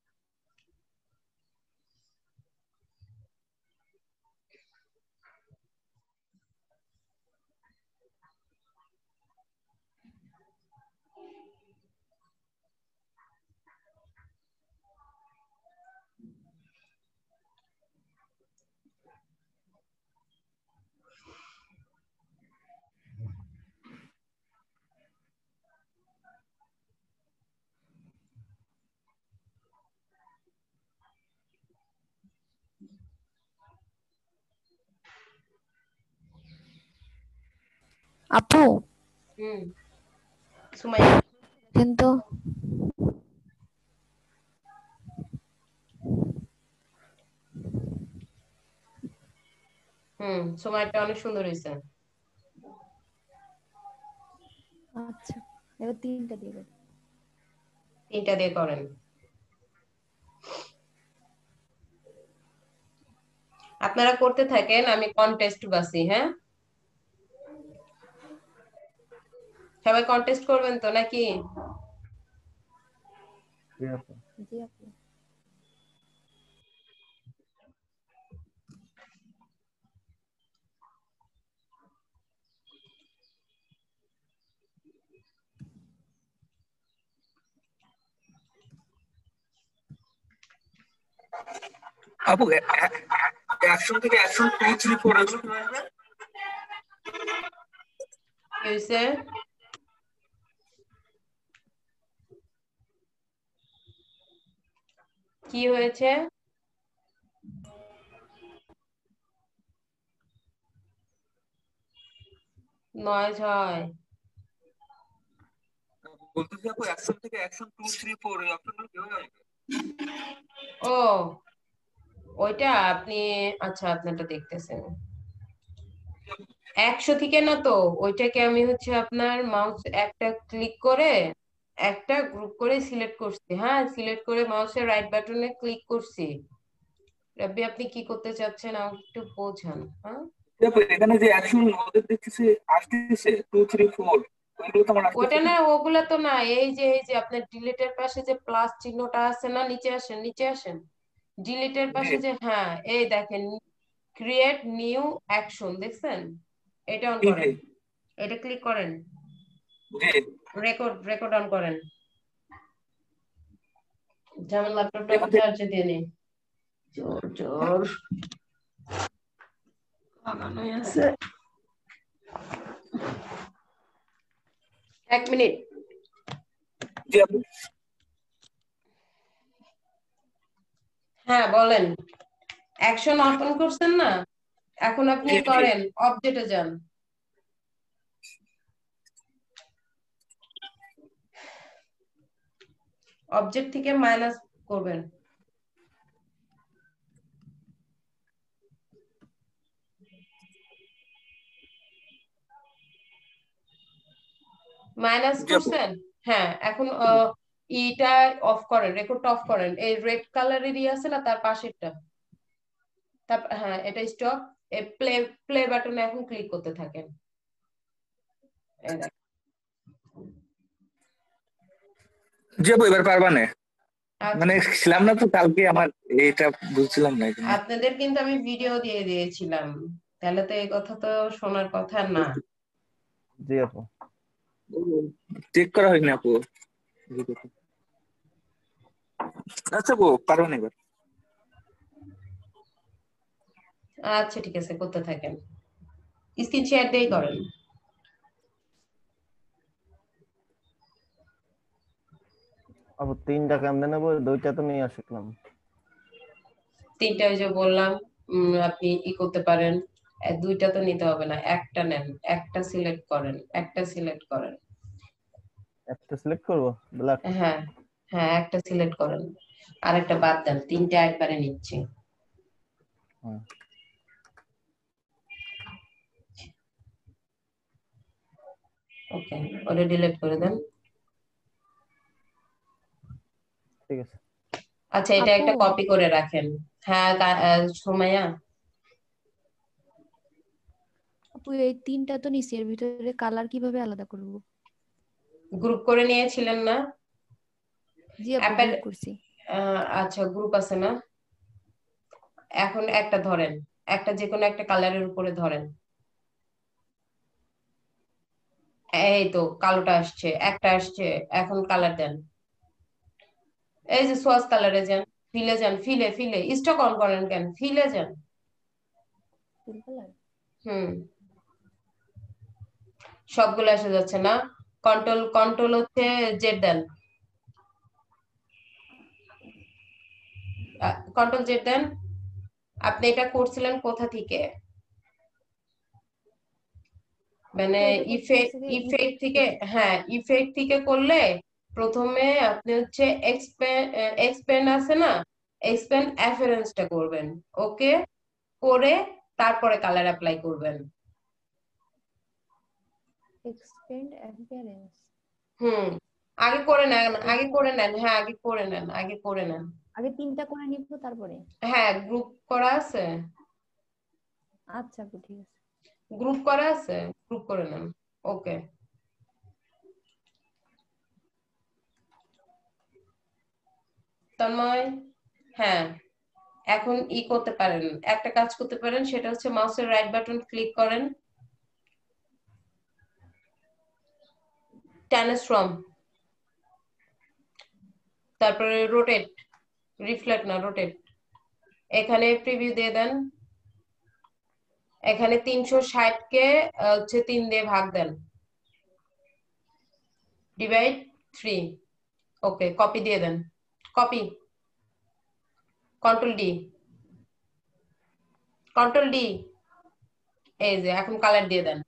আপু হুম, সুমাইয়া। দেখেন তো। সুমাইয়াটা অনেক সুন্দর হয়েছে। আচ্ছা, এবার 3টা দিয়ে দেন। 3টা দিয়ে করেন। আপনারা করতে থাকেন, আমি কন্টেস্ট বাসি, হ্যাঁ। সবাই কন্টেস্ট করবেন তো নাকি? ঠিক আছে। জি আপু। আপু অ্যাকশন থেকে অ্যাকশন 2 3 4 এগুলো কি হবে? কি হয়েছে? কি হয়েছে? নয়েজ হয়। বলতেছি আপু অ্যাকশন থেকে অ্যাকশন 2 3 4 এই অপশনগুলো কি হবে? ও ওইটা আপনি, আচ্ছা আপনারটা দেখতেছেন 100 থেকে না তো, ওইটাকে আমি হচ্ছে আপনার মাউস একটা ক্লিক করে একটা গ্রুপ করে সিলেক্ট করছি, হ্যাঁ সিলেক্ট করে মাউসের রাইট বাটনে ক্লিক করছি। রব্বি আপনি কি করতে চাচ্ছেন আমাকে একটু বোঝান, হ্যাঁ। আপু এখানে যে অ্যাকশন ওদের দেখতেছি আসতেছে 2 3 4 ওইগুলো তো আমার ওটা আসতেছে না, না। ওগুলা তো না, এই যে আপনার ডিলিটের পাশে যে প্লাস চিহ্নটা আছে না, নিচে আসেন ডিলিটের জি পাশে যে, হ্যাঁ এই দেখেন ক্রিয়েট নিউ অ্যাকশন, দেখছেন? এটা অন জি জি করেন, এটা ক্লিক করেন, জি। রেকর্ড অন করেন। যেমন ল্যাপটপটা এখান থেকে চার্জে দিয়ে নেই, জোর জোর লাগানোই আছে। 1 মিনিট। জি আপু। হ্যাঁ বলেন, অ্যাকশন ওপেন করছেন না, এখন আপনি জি জি করেন অবজেক্টে যান। অবজেক্ট থেকে মাইনাস করবেন, মাইনাস জি আপু। করছেন। হ্যাঁ এখন ইটা অফ করেন, রেকর্ডটা অফ করেন, এই রেড কালারের আছে না তার পাশেরটা, তারপর হ্যাঁ এটা স্টপ, প্লে প্লে বাটনে এখন ক্লিক করতে থাকেন। এই দেখ, জি আপু এবার পারবা না, আচ্ছা মানে ছিলাম না তো কালকে, আমার এটা বুঝছিলাম না এখানে। আপনাদের কিন্তু আমি ভিডিও দিয়ে দিয়েছিলাম, তাহলে তো এই কথা তো শোনার কথা না। জি আপু। চেক করা হয়নি আপু। আচ্ছা আপু পারবা না এবার। আচ্ছা ঠিক আছে, করতে থাকেন, স্ক্রিন শেয়ার দিয়েই করেন। আপু 3টা কেমনে নেবো? 2টা তো নিয়ে আসলাম। তিনটা ওই যে বললাম, আপনি করতে পারেন, দুইটা তো নিতে হবে না, একটা নেন, একটা সিলেক্ট করেন, একটা সিলেক্ট করেন। একটা সিলেক্ট করবো, ব্ল্যাক। হ্যাঁ হ্যাঁ একটা সিলেক্ট করেন, আরেকটা বাদ দেন, তিনটা একবারে নিচ্ছি। হ্যাঁ ওকে, ওটা ডিলিট করে দেন। ঠিক আছে। আচ্ছা এটা আপু একটা কপি করে রাখেন। হ্যাঁ সুমাইয়া, আপু এই 3টা তো নিছি, এর ভিতরে কালার কিভাবে আলাদা করব? গ্রুপ করে নিয়েছিলেন না জি আপু অ্যাপের? গ্রুপ করছি। আচ্ছা গ্রুপ আছে না, এখন একটা ধরেন, একটা যে কোনো একটা কালারের উপরে ধরেন, এই তো কালোটা আসছে, একটা আসছে, এখন কালার দেন, এই যে সোয়াস কালারে যান, ফিলে যান, ফিলে ফিলে স্টক অন করেন কেন, ফিলে যান। Full colour. হুম, সবগুলো এসে যাচ্ছে না, কন্ট্রোল কন্ট্রোল হচ্ছে জেড দেন, কন্ট্রোল জেড দেন। আপনি এটা করছিলেন কোথা থেকে, মানে আপু এটা ইফেক্ট করতেছে যে ইফেক্ট ইফেক্ট থেকে, থেকে। হ্যাঁ ইফেক্ট থেকে করলে প্রথমে আপনি হচ্ছে এক্সপ্যান্ড আছে না, এক্সপ্যান্ড অ্যাফারেন্সটা করবেন, ওকে, করে তারপরে কালার অ্যাপ্লাই করবেন। Expand appearance. হুম, আগে করে নেন, আগে এটা করে নেন, হ্যাঁ আগে করে নেন, আগে করে নেন। আগে 3টা করে নিব তারপরে। হ্যাঁ গ্রুপ করা আছে, আচ্ছা আপু ঠিক আছে। গ্রুপ করা আছে, গ্রুপ করে নেন। ওকে তন্ময়, হ্যাঁ এখন করতে পারেন, একটা কাজ করতে পারেন, সেটা হচ্ছে মাউসের রাইট বাটন ক্লিক করেন, ট্রান্সফর্ম, তারপরে রোটেট, রিফ্লেক্ট না রোটেট, এখানে প্রিভিউ দিয়ে দেন, এখানে 360 কে হচ্ছে 3 দিয়ে ভাগ দেন, ডিভাইড 3, ওকে কপি দিয়ে দেন, copy, control D, control D, এই যে এখন কালার দিয়ে দেন।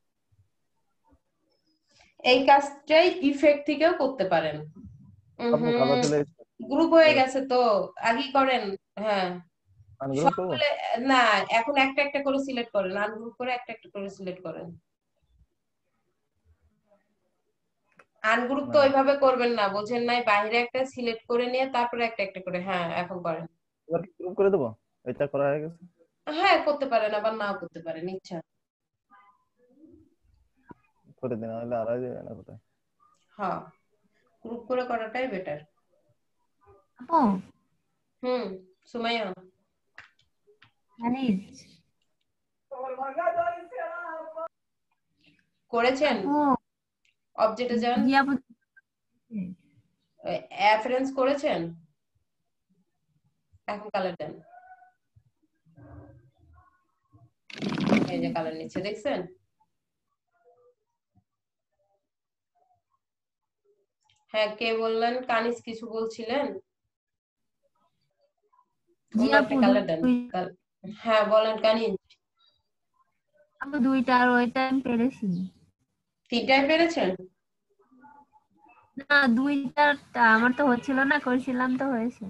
এই কাজটাই ইফেক্ট থেকেও করতে পারেন। আপু কালার চলে গ্রুপ হয়ে এসেছে। গেছে তো, আগেই করেন। হ্যাঁ আনগ্রুপ করবো। সবগুলো না, এখন একটা একটা করে সিলেক্ট করেন, আনগ্রুপ করে একটা একটা করে সিলেক্ট করেন। আনগ্রুপ তো না ওইভাবে করবেন না, বোঝেন নাই, বাইরে একটা সিলেক্ট করে নিয়ে তারপরে একটা একটা করে, হ্যাঁ এখন করেন। এবার কি গ্রুপ করে দেবো? এটা করা হয়ে গেছে। হ্যাঁ করতে পারেন, আবার নাও করতে পারেন, ইচ্ছা। করে দিন, নাহলে আর যাবে না কোথায়। হ্যাঁ গ্রুপ করে করাটাই বেটার। আপু হুম, সুমাইয়া জানিস করেছেন, আপু, অবজেক্টে যান, জি আপু, অ্যাফারেন্স করেছেন, এখন কালার দেন, এই যে কালার নিচ্ছে দেখছেন। হ্যাঁ, কে বললেন? কানিজ কিছু বলছিলেন? জি অন্য একটা আপু কালার দেন। হ্যাঁ বলেন কানিজ। আপু দুইটা আর ওইটা আমি পেরেছি। 3টায় পেরেছেন? না দুইটা আমার তো হচ্ছিল না, করছিলাম তো হয়েছে।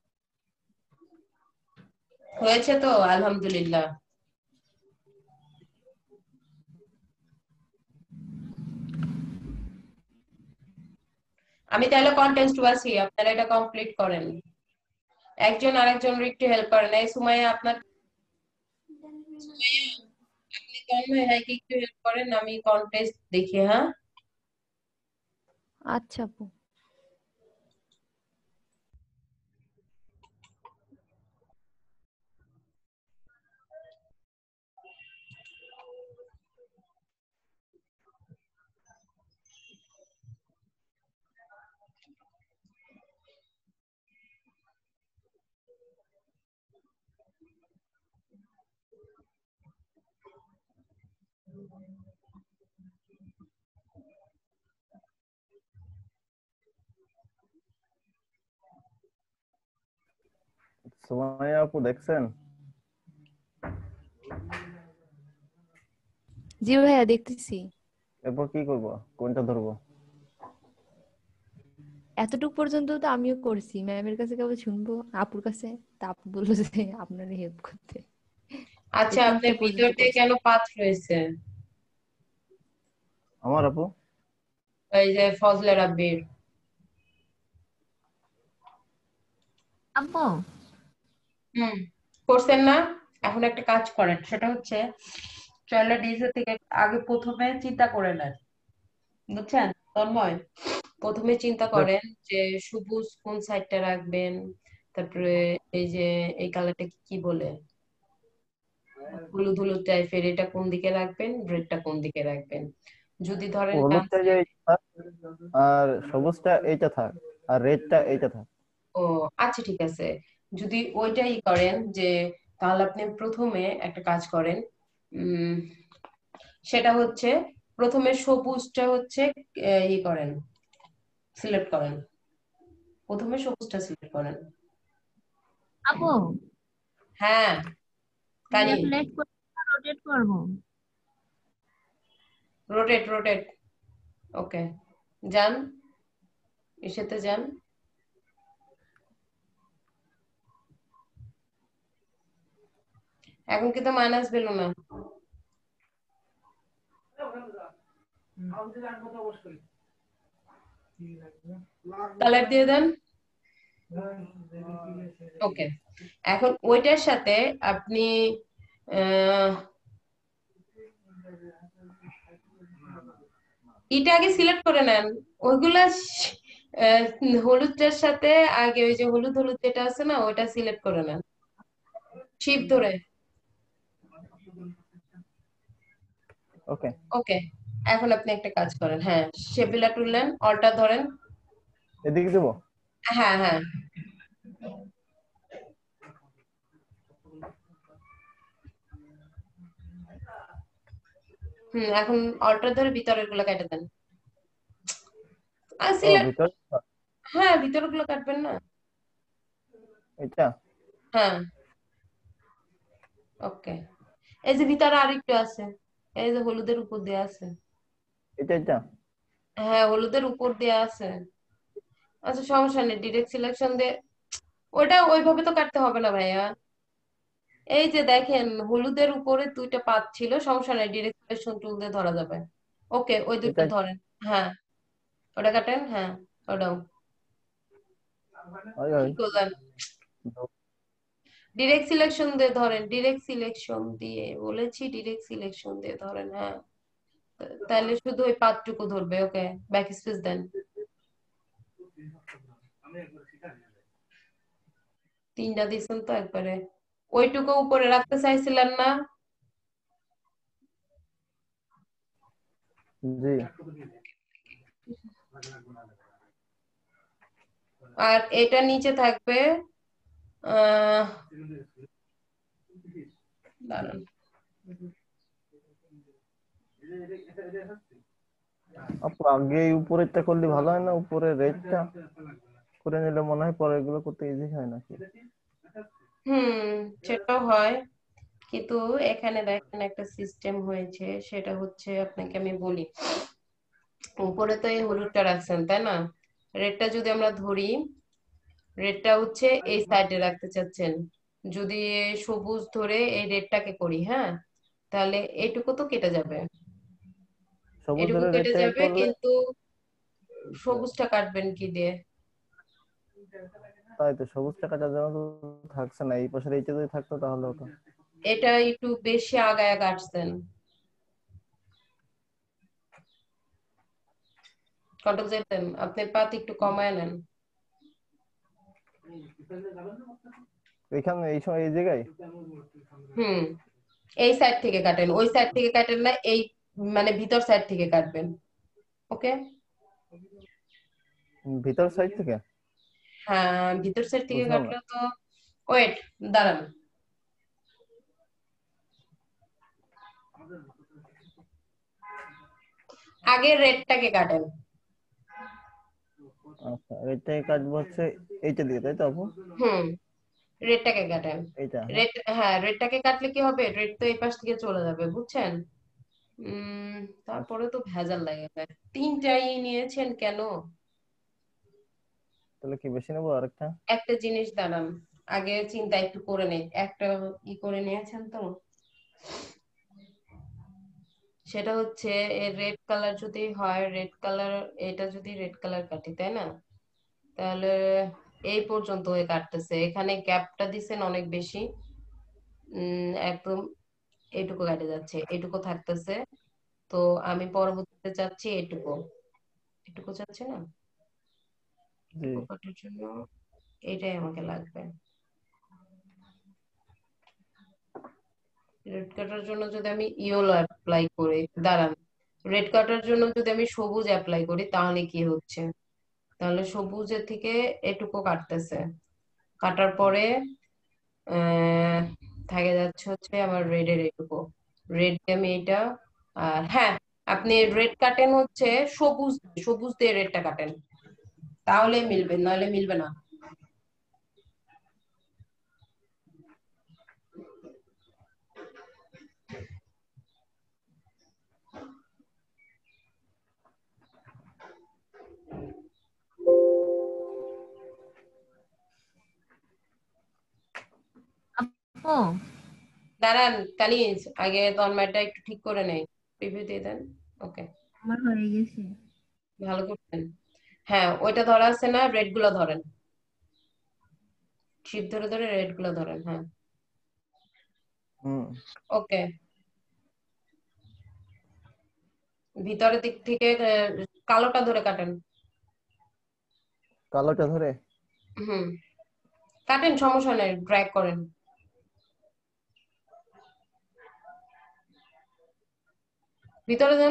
হয়েছে তো আলহামদুলিল্লাহ। আমি তাহলে কন্টেস্ট আছি, আপনারা এটা কমপ্লিট করেন। একজন আরেকজনের একটু হেল্প করেন। এই সুমাইয়া, আপনি তন্ময় ভাইকে একটু হেল্প করেন, আমি কন্টেস্ট দেখি। হ্যাঁ আচ্ছা আপু। সুমাইয়া আপু দেখছেন? জি ভাইয়া দেখতেছি। এরপর কি করব, কোনটা ধরবো? এতটুকু পর্যন্ত তো আমিও করছি, ম্যামের কাছে কেবল শুনবো, আপুর কাছে। তা আপু বললো যে আপনার হেল্প করতে। আচ্ছা, এই আপনার 3টে ভিতর পর্যন্ত দিয়ে করছি। কেন পাত রয়েছে? আমার আপু এই যে ফজলে রাব্বির। আপু হুম, করছেন না? এখন একটা কাজ করেন, সেটা হচ্ছে ট্রেলার ডিজে থেকে আগে প্রথমে চিন্তা করে নেন, বুঝছেন তন্ময়? প্রথমে চিন্তা করেন যে সবুজ কোন সাইডটা রাখবেন, তারপরে এই যে এই কালারটা কি বলে, হলুদ হলুদ টাইপের, এটা কোন দিকে রাখবেন, রেডটা কোন দিকে রাখবেন। যদি ধরেন হলুদটা যে এইটা থাক, আর সবুজটা এইটা থাক, আর রেডটা এইটা থাক। ও আচ্ছা ঠিক আছে, যদি ওইটাই করেন যে, তাহলে আপনি প্রথমে একটা কাজ করেন। উম সেটা হচ্ছে প্রথমে সবুজটা হচ্ছে ই করেন, সিলেক্ট করেন। প্রথমে সবুজটা সিলেক্ট করেন। আপু হ্যাঁ কানিন, লেফট করে রোটেট করব। Rotate rotate. ওকে, যান, এসেতে যান। এখন কিন্তু মাইনাস ভ্যালু না। কালার দিয়ে দেন। ওকে, এখন ওইটার সাথে আপনি আহ এটা আগে সিলেক্ট করে নেন। ওইগুলা আহ, হলুদটার সাথে আগে ওই যে হলুদ হলুদ যেটা আছে না, ওইটা সিলেক্ট করে নেন শিপ ধরে। ওকে, ওকে, এখন আপনি একটা কাজ করেন, হ্যাঁ শেপিলা তুললেন, অল্টার ধরেন। এদিকে দেবো। হ্যাঁ হ্যাঁ, এখন অল্টার ধরে ভিতরের গুলো কেটে দেন। আর ও সিলেক্ট, ভিতর, হ্যাঁ ভিতরের গুলো কাটবেন না। এটা হ্যাঁ ওকে, এই যে ভিতরে আরেকটু আছে, এই যে হলুদের উপর দেয়া আছে। এটা এটা হ্যাঁ হলুদের উপর দেয়া আছে। আচ্ছা সমস্যা নেই, ডিরেক্ট সিলেকশন দিয়ে ওটা ওইভাবে তো কাটতে হবে না ভাইয়া। এই যে দেখেন হলুদের উপরে দুইটা পাত ছিল, সমস্যা নেই, ডিরেক্ট সিলেকশন টুল দিয়ে ধরা যাবে। ওকে, ওই দুটো এটা ধরেন। হ্যাঁ ওটা কাটেন, হ্যাঁ ওটাও। ওই কি ওই করলেন? ডিরেক্ট সিলেকশন দিয়ে ধরেন, ডিরেক্ট সিলেকশন দিয়ে বলেছি, ডিরেক্ট সিলেকশন দিয়ে ধরেন। হ্যাঁ তাহলে শুধু ওই পাতটুকু ধরবে। ওকে, ব্যাক স্পেস দেন। 3টা দিছেন তো একবারে। ওইটুকু উপরে রাখতে চাইছিলেন না? জি। আর এটা নিচে থাকবে আহ দাঁড়ান, আপু আগে উপরেরটা করলে ভালো হয় না? উপরের রেডটা করে নিলে মনে হয় পরের গুলো করতে ইজি হয় নাকি? সেটাও হয়, কিন্তু এখানে দেখেন একটা সিস্টেম হয়েছে, সেটা হচ্ছে আপনাকে আমি বলি। উপরে তো এই হলুদটা রাখছেন তাই না, রেডটা যদি আমরা ধরি, রেডটা হচ্ছে এই সাইডে রাখতে চাচ্ছেন। যদি সবুজ ধরে এই রেডটাকে করি, হ্যাঁ, তাহলে এইটুকু তো কেটে যাবে, সবুজ এটুকু ধরে কেটে রেডটাকে যাবে, করলে কিন্তু সবুজটা কাটবেন কি দিয়ে? তাই তো, সবুজটা কাটার জন্য তো থাকছে না, এই পাশের এইটা যদি থাকতো তাহলে হতো। এটা একটু বেশি আগায় কাটছেন, কন্ট্রোল যেতেন, আপনি পাত একটু কমায় নেন। এখানে এই সময় এই জায়গায় হুম, এই সাইড থেকে কাটেন, ওই সাইড থেকে কাটেন না, এই মানে ভিতর সাইড থেকে কাটবেন। ওকে, ভিতর সাইড থেকে? হ্যাঁ, ভিতর সাইড থেকে বুঝলাম না। কাটলে তো, ওয়েট, দাঁড়ান, আগে রেডটাকে কাটেন। আচ্ছা, এইটাই কাটবো হচ্ছে এইটা দিয়ে, তাই তো আপু? হুম, রেডটাকে কাটেন। এইটা, হ্যাঁ। রেড, হ্যাঁ, রেডটাকে কাটলে কি হবে, রেড তো এই পাশ থেকে চলে যাবে, বুঝছেন? আচ্ছা, তারপরে তো ভেজাল লাগে যায়। তিনটাই নিয়েছেন কেন? তাহলে কি বেশি নেবো আরেকটা? একটা জিনিস দাঁড়ান, আগে চিন্তা একটু করে নেই, একটা করে নিয়েছেন তো, সেটা হচ্ছে এর রেড কালার যদি হয়, রেড কালার, এটা যদি রেড কালার কাটি তাই না, তাহলে এই পর্যন্ত হয়ে কাটতেছে, এখানে গ্যাপটা দিছেন অনেক বেশি, একদম এইটুকু কাটে যাচ্ছে, এইটুকু থাকতেছে। তো আমি পরবর্তীতে চাচ্ছি এটুকু, এটুকু চাচ্ছি না, জি। এটুকু কাটার জন্য এটাই আমাকে লাগবে। রেড কাটার জন্য যদি আমি ইয়েলো অ্যাপ্লাই করি, দাঁড়ান, রেড কাটার জন্য যদি আমি সবুজ অ্যাপ্লাই করি তাহলে কি হচ্ছে, তাহলে সবুজের থেকে এটুকু কাটতেছে, কাটার পরে আহ থেকে যাচ্ছে হচ্ছে আমার রেডের এটুকু, রেড দিয়ে আমি এটা, আর হ্যাঁ, আপনি রেড কাটেন হচ্ছে সবুজ, সবুজ দিয়ে রেডটা কাটেন, তাহলে মিলবে, নাহলে মিলবে না। আপু, দাঁড়ান কানিজ, আগে তন্ময়টা একটু ঠিক করে নেই, রিভিউ দিয়ে দেন। ওকে, আমার হয়ে গেছে। ভালো করছেন। হ্যাঁ, ওইটা ধরা আছে না, রেড গুলো ধরেন, শিপ ধরে ধরে রেড গুলো ধরেন, হ্যাঁ। হুম। ওকে, ভিতরের দিক থেকে কালোটা ধরে কাটেন। কালোটা ধরে? হুম, কাটেন, সমস্যা নেই, ড্র্যাগ করেন, ভিতরে যান।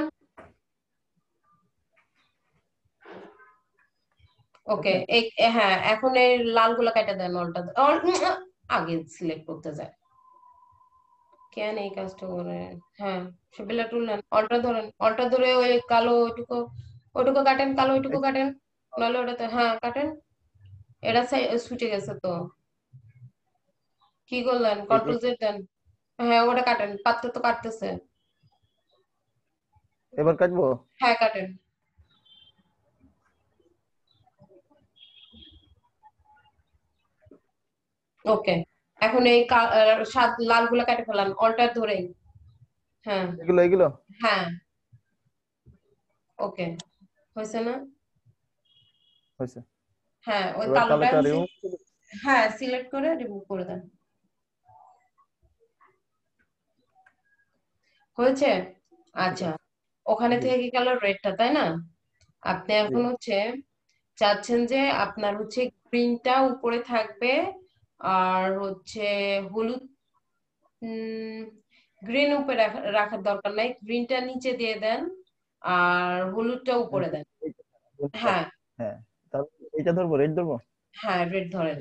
ওকে, ওকে। হ্যাঁ, এখন এই লাল গুলা কেটে দেন, অলটা আগে সিলেক্ট করতে যায়, কেন এই কাজটা করে? হ্যাঁ, সেবেলা টুল নেন, অলটা ধরেন, অলটা ধরে ওই কালো ওইটুকু, ওইটুকু কাটেন, কালো ওইটুকু এই কাটেন, নাহলে ওটাতে, হ্যাঁ কাটেন, এটা ছুটে গেছে তো, কি করলেন, কন্ট্রোল জেড দেন, হ্যাঁ ওটা কাটেন, পাত্র তো কাটতেছে, এবার কাটবো? হ্যাঁ কাটেন। ওকে, এখন এই সাত লাল গুলা কেটে ফেলান, অল্টার ধরেই, হ্যাঁ, এগুলো এগুলো? হ্যাঁ, ওকে, হয়েছে না? হয়েছে। হ্যাঁ, ওই এবার কালোটা কালোটা রিমুভ। হ্যাঁ সিলেক্ট করে রিমুভ করে দেন, হয়েছে? ঠিক আচ্ছা, আছে। ওখানে জি। থেকে কি গেল রেডটা, তাই না? আপনি জি। এখন হচ্ছে চাচ্ছেন যে আপনার হচ্ছে গ্রিনটা উপরে থাকবে, আর হচ্ছে হলুদ, গ্রিন উপরে রাখার দরকার নাই, গ্রিনটা নিচে দিয়ে দেন, আর হলুদটা উপরে দেন। এইটা? হ্যাঁ, হ্যাঁ, তাহলে এইটা ধরবো, রেড ধরবো? হ্যাঁ, রেড ধরেন,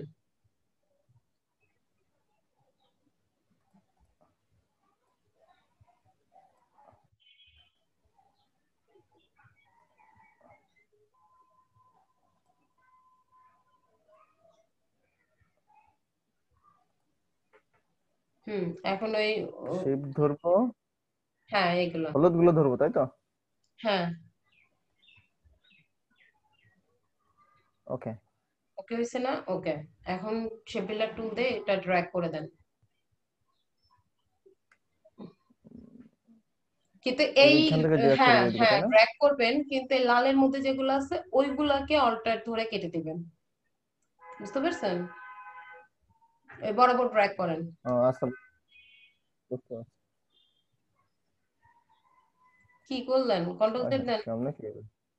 এখন ওই শিপ ধরবো, হ্যাঁ এগুলো, হলুদ গুলো ধরবো, তাই তো? হ্যাঁ ওকে। ওকে হয়েছে না? ওকে, এখন শেপিলার টুল দিয়ে এটা ড্র্যাগ করে দেন। কিন্তু এই এইখান থেকে ড্র্যাগ হ্যাঁ করবো এদিকে, হ্যাঁ তাই না? ড্র্যাগ করবেন, কিন্তু এই লালের মধ্যে যেগুলো আছে ওইগুলাকে অল্টার ধরে কেটে দিবেন, বুঝতে পারছেন? এই বরাবর ড্র্যাগ করেন। আচ্ছা, বুঝতে পারছি। কি করলেন? কন্ট্রোল জেড দেন, সামনে কি?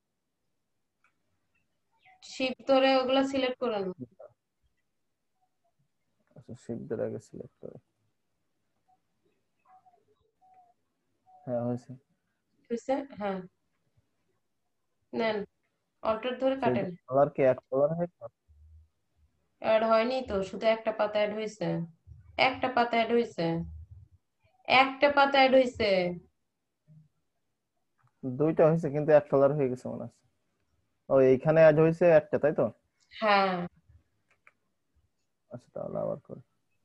শিফট ধরে ওগুলা সিলেক্ট করেন। আচ্ছা, শিপ ধরে আগে সিলেক্ট করে। হ্যাঁ, হয়েছে। হয়েছে? হ্যাঁ নেন, অল্টার ধরে সেই কাটেন। কালার কি এক কালার হয়? অ্যাড হয়নি তো, শুধু একটা পাতা অ্যাড হয়েছে, একটা পাতা অ্যাড হয়েছে, একটা পাতা অ্যাড হয়েছে। দুইটা হয়েছে কিন্তু এক কালার হয়ে গেছে মনে হচ্ছে। ও, এইখানে অ্যাড হয়েছে একটা, তাই তো? হ্যাঁ আচ্ছা, তাহলে আবার করি।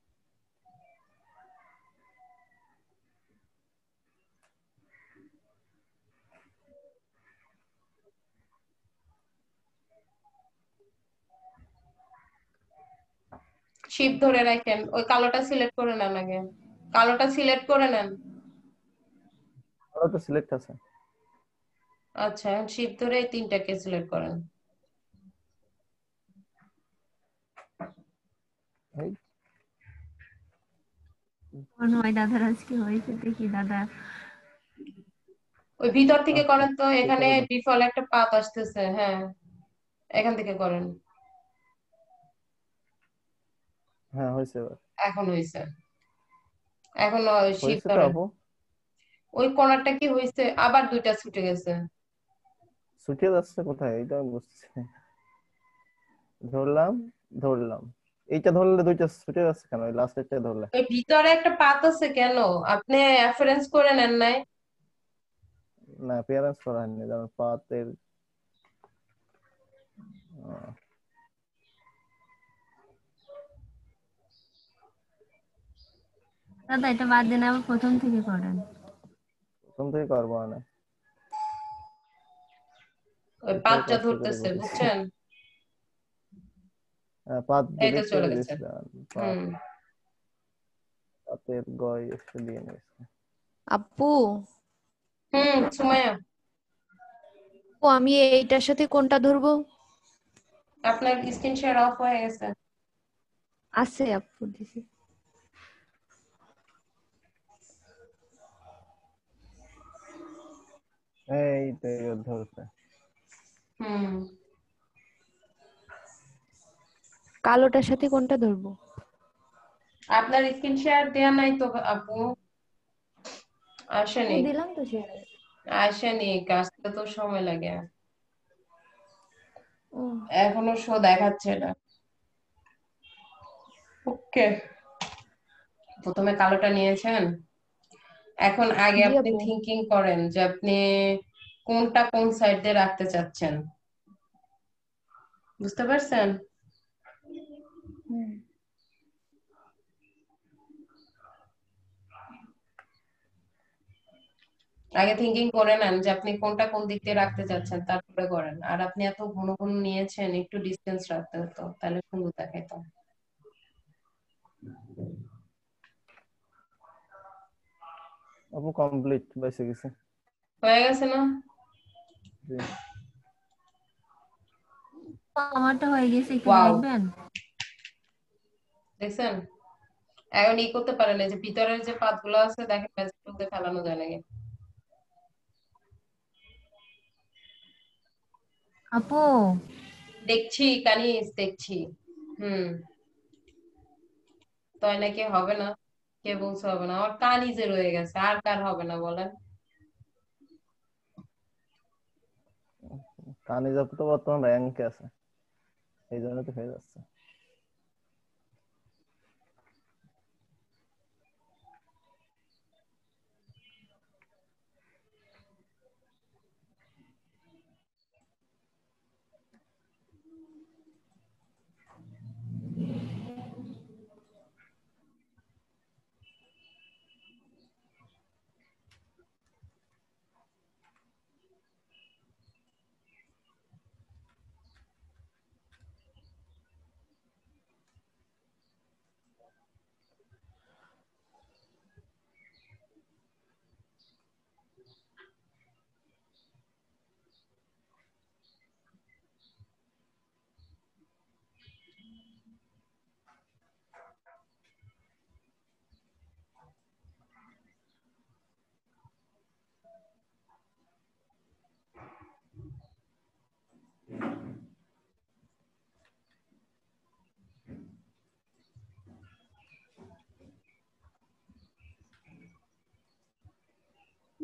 শিফট ধরে রাখেন, ওই কালোটা সিলেক্ট করে নেন আগে, কালোটা সিলেক্ট করে নেন। তাহলে তো সিলেক্ট আছে। আচ্ছা শিফট ধরে এই তিনটাকে সিলেক্ট করেন। এই, মনে হয় দাদার আজকে হয়েছে, দেখি দাদা। ওই ভিতর থেকে আচ্ছা, করেন তো, এখানে এটাকে ডিফল্ট একটা পাত আসতেছে, হ্যাঁ এখান থেকে করেন। হ্যাঁ, হয়েছে এবার। এখন হয়েছে, এখন শিফট হয়েছে তো ধরেন। আপু? ওই কর্নারটা কি হয়েছে, আবার দুইটা ছুটে গেছে। শুকিয়ে যাচ্ছে কোথায় এইটা আমি বুঝছি না। ধরলাম, ধরলাম। এইটা ধরলে দুইটা ছুটে যাচ্ছে কেন? এই লাস্টেরটা ধরলে। ওই ভিতরে একটা পাত আছে কেন, আপনি রেফারেন্স করে নেন নাই? না, অ্যাপিয়ারেন্স করা হয়নি, যেমন পাতের। আহ, দাদা এটা বাদ দেন, আবার প্রথম থেকে করেন। প্রথম থেকে করবো না। ওই এটাই পাতটা কষ্ট করে ধরতেছে, করতেছি। বুঝছেন? পাত এই তো ডিলিট চলে করে গেছে। দিয়েছিলাম। পাত, হুম পাতের গয় এসে দিয়ে নিয়েছে। আপু, সুমাইয়া, ও আমি এইটার সাথে কোনটা ধরবো? আপনার স্ক্রিন শেয়ার অফ হয়ে গেছে। আছে আপু, দিছি। এইটাই ওর ধরছে। হুম কালোটার সাথে কোনটা ধরবো? আপনার স্ক্রিন শেয়ার দেয়া নাই তো আপু, ও আসেনি, দিলাম তো শেয়ার। আসেনি, আসতে তো সময় লাগে, ও এখনো শো দেখাচ্ছে না। ওকে, প্রথমে কালোটা নিয়েছেন, এখন আগে জি আপনি আপু। থিঙ্কিং করেন যে আপনি কোনটা কোন সাইড দিয়ে রাখতে চাচ্ছেন, বুঝতে পারছেন? হুম। আগে থিঙ্কিং করে নেন যে আপনি কোনটা কোন দিক দিয়ে রাখতে চাচ্ছেন, তারপরে করেন। আর আপনি এত ঘন ঘন নিয়েছেন, একটু ডিস্টেন্স রাখতে হতো, তাহলে সুন্দর দেখাইতো। আপু কমপ্লিট, বেঁচে গেছে। হয়ে গেছে না? জি। আমারটা হয়ে গেছে, একটু ওয়াও, দেখবেন? দেখছেন? এখন ই করতে পারেন, এই যে ভিতরের যে পাতগুলো আছে দেখেন, ম্যাজিক টুল দিয়ে ফেলানো যায় নাকি। আপু, দেখছি কানিস, দেখছি। হুম, তাই নাকি হবে না? কে বলছে হবে না? আমার কানিজে রয়ে গেছে, আর কার হবে না বলেন? কানিজ আপু তো বর্তমান র্যাঙ্কে আছে, এই জন্য তো হয়ে যাচ্ছে।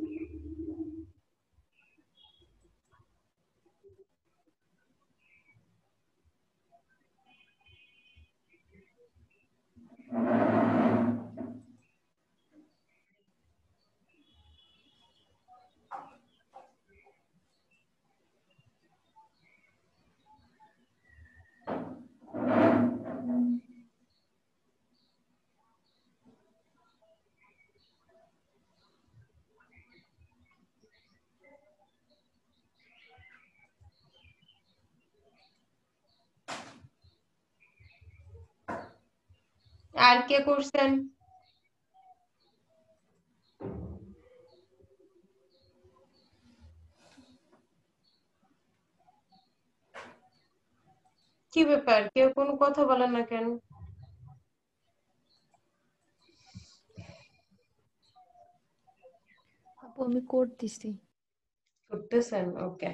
আর কে করছেন? কি ব্যাপার, কেউ কোনো কথা বলেন না কেন? আপু আমি করতেছি। করতেছেন? ওকে।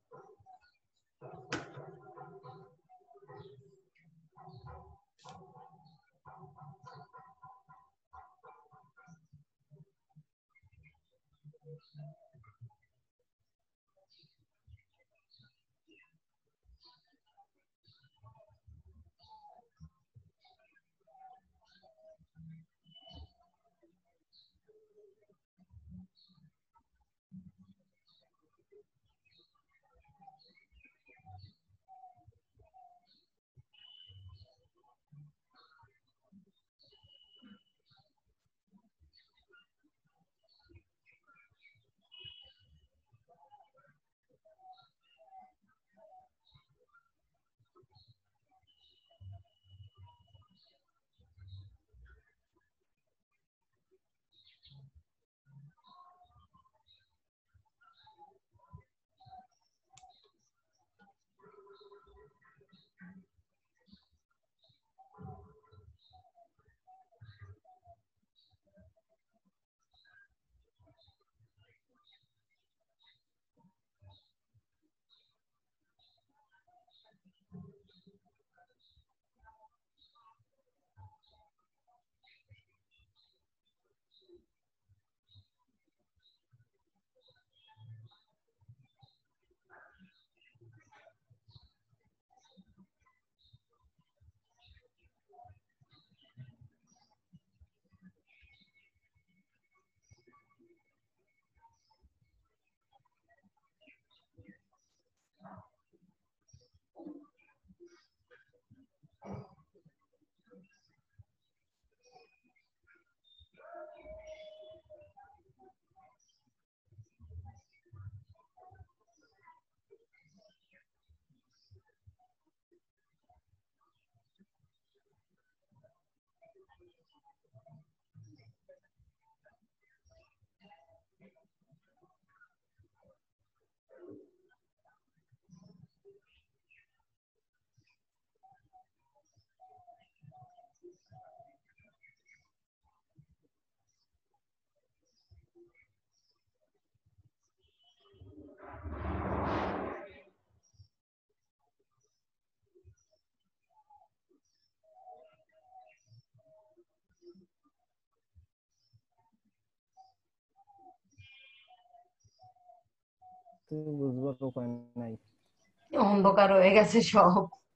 তুই বুঝবার উপায় নাই। অন্ধকার হয়ে গেছে সব।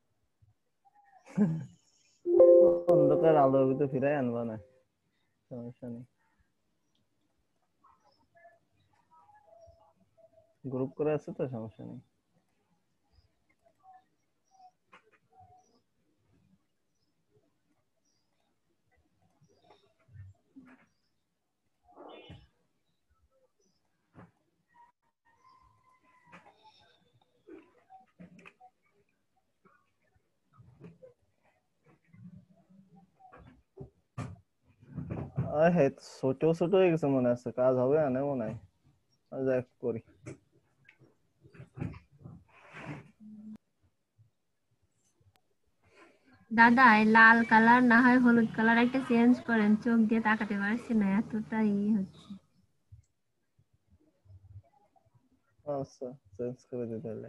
অন্ধকার আলোর ভিতরে ফিরাই আনবা না, সমস্যা নেই। গ্রুপ করে আছে তো, সমস্যা নেই। হ্যাঁ, ছোট ছোট হয়ে গেছে মনে আছে, কাজ হবে না মনে হয়। যাই করি। দাদা এই লাল কালার না হয় হলুদ কালার একটা চেঞ্জ করেন, চোখ দিয়ে তাকাতে পারছি না, এতটাই হচ্ছে। আচ্ছা, চেঞ্জ করে দিতে হলে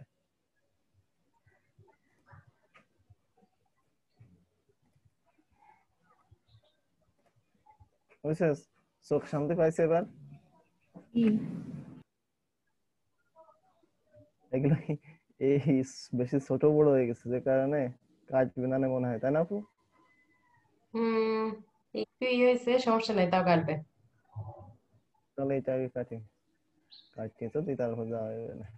বুঝছিস? চোখ শান্তি পাইছে এবার। কি এগুলো এই বেশি ছোট বড় হয়ে গেছে যে কারণে কাটবে না মনে হয়, তাই না আপু? একটু হয়েছে, সমস্যা নাই, তাও কাটবে। তাহলে এটা আগে কাটিয়ে তো দিই, তারপর যাওয়া যাবে না।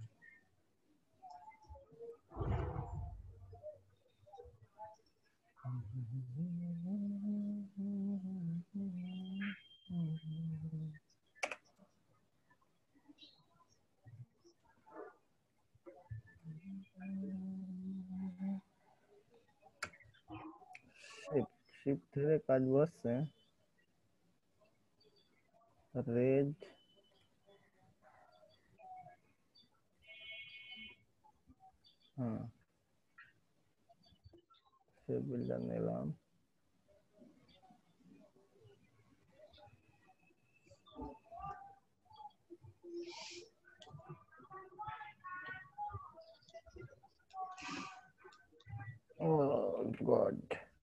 শিফট ধরে কাজ বসছে। রেড হ্যাঁ, সে বিল্ডার নিলাম। ও গড,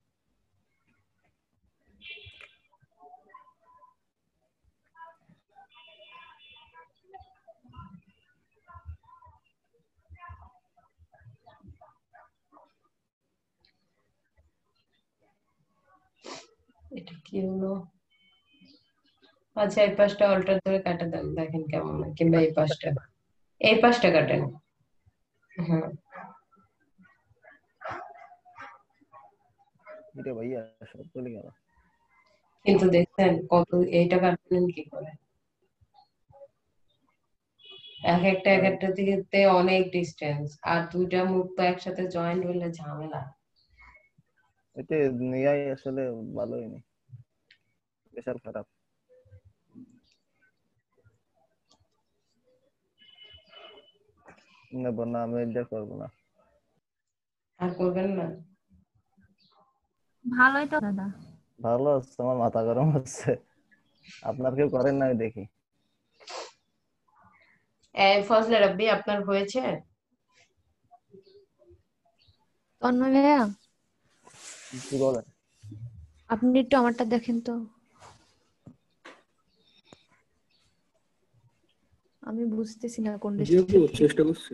এটা কি হলো? আচ্ছা, এই পাশটা অল্টার ধরে কাটা দেন, দেখেন কেমন হয়, কিংবা এই পাশটা কাটেন। হ্যাঁ, এটা ভাইয়া সব চলে গেল। কিন্তু দেখছেন কত, এইটা কাটবেন কি করে? এক একটা দিকে অনেক ডিস্টেন্স, আর দুইটা মুখ তো একসাথে জয়েন্ট হলে ঝামেলা। এটা নিয়াই আসলে ভালোই নেই, বিশাল খারাপ। নেবো না, আমি এটা করবো না। আর করবেন না? ভালোই তো দাদা। ভালো হচ্ছে, আমার মাথা গরম হচ্ছে। আপনার কেউ করেন না আমি দেখি। ফজলে রাব্বি, আপনার হয়েছে? তন্ময় ভাইয়া, কি বলেন? আপনি একটু আমারটা দেখেন তো, আমি বুঝতেছি না কোন জি আপু, ডিস্ট্রিক্ট। চেষ্টা করছি।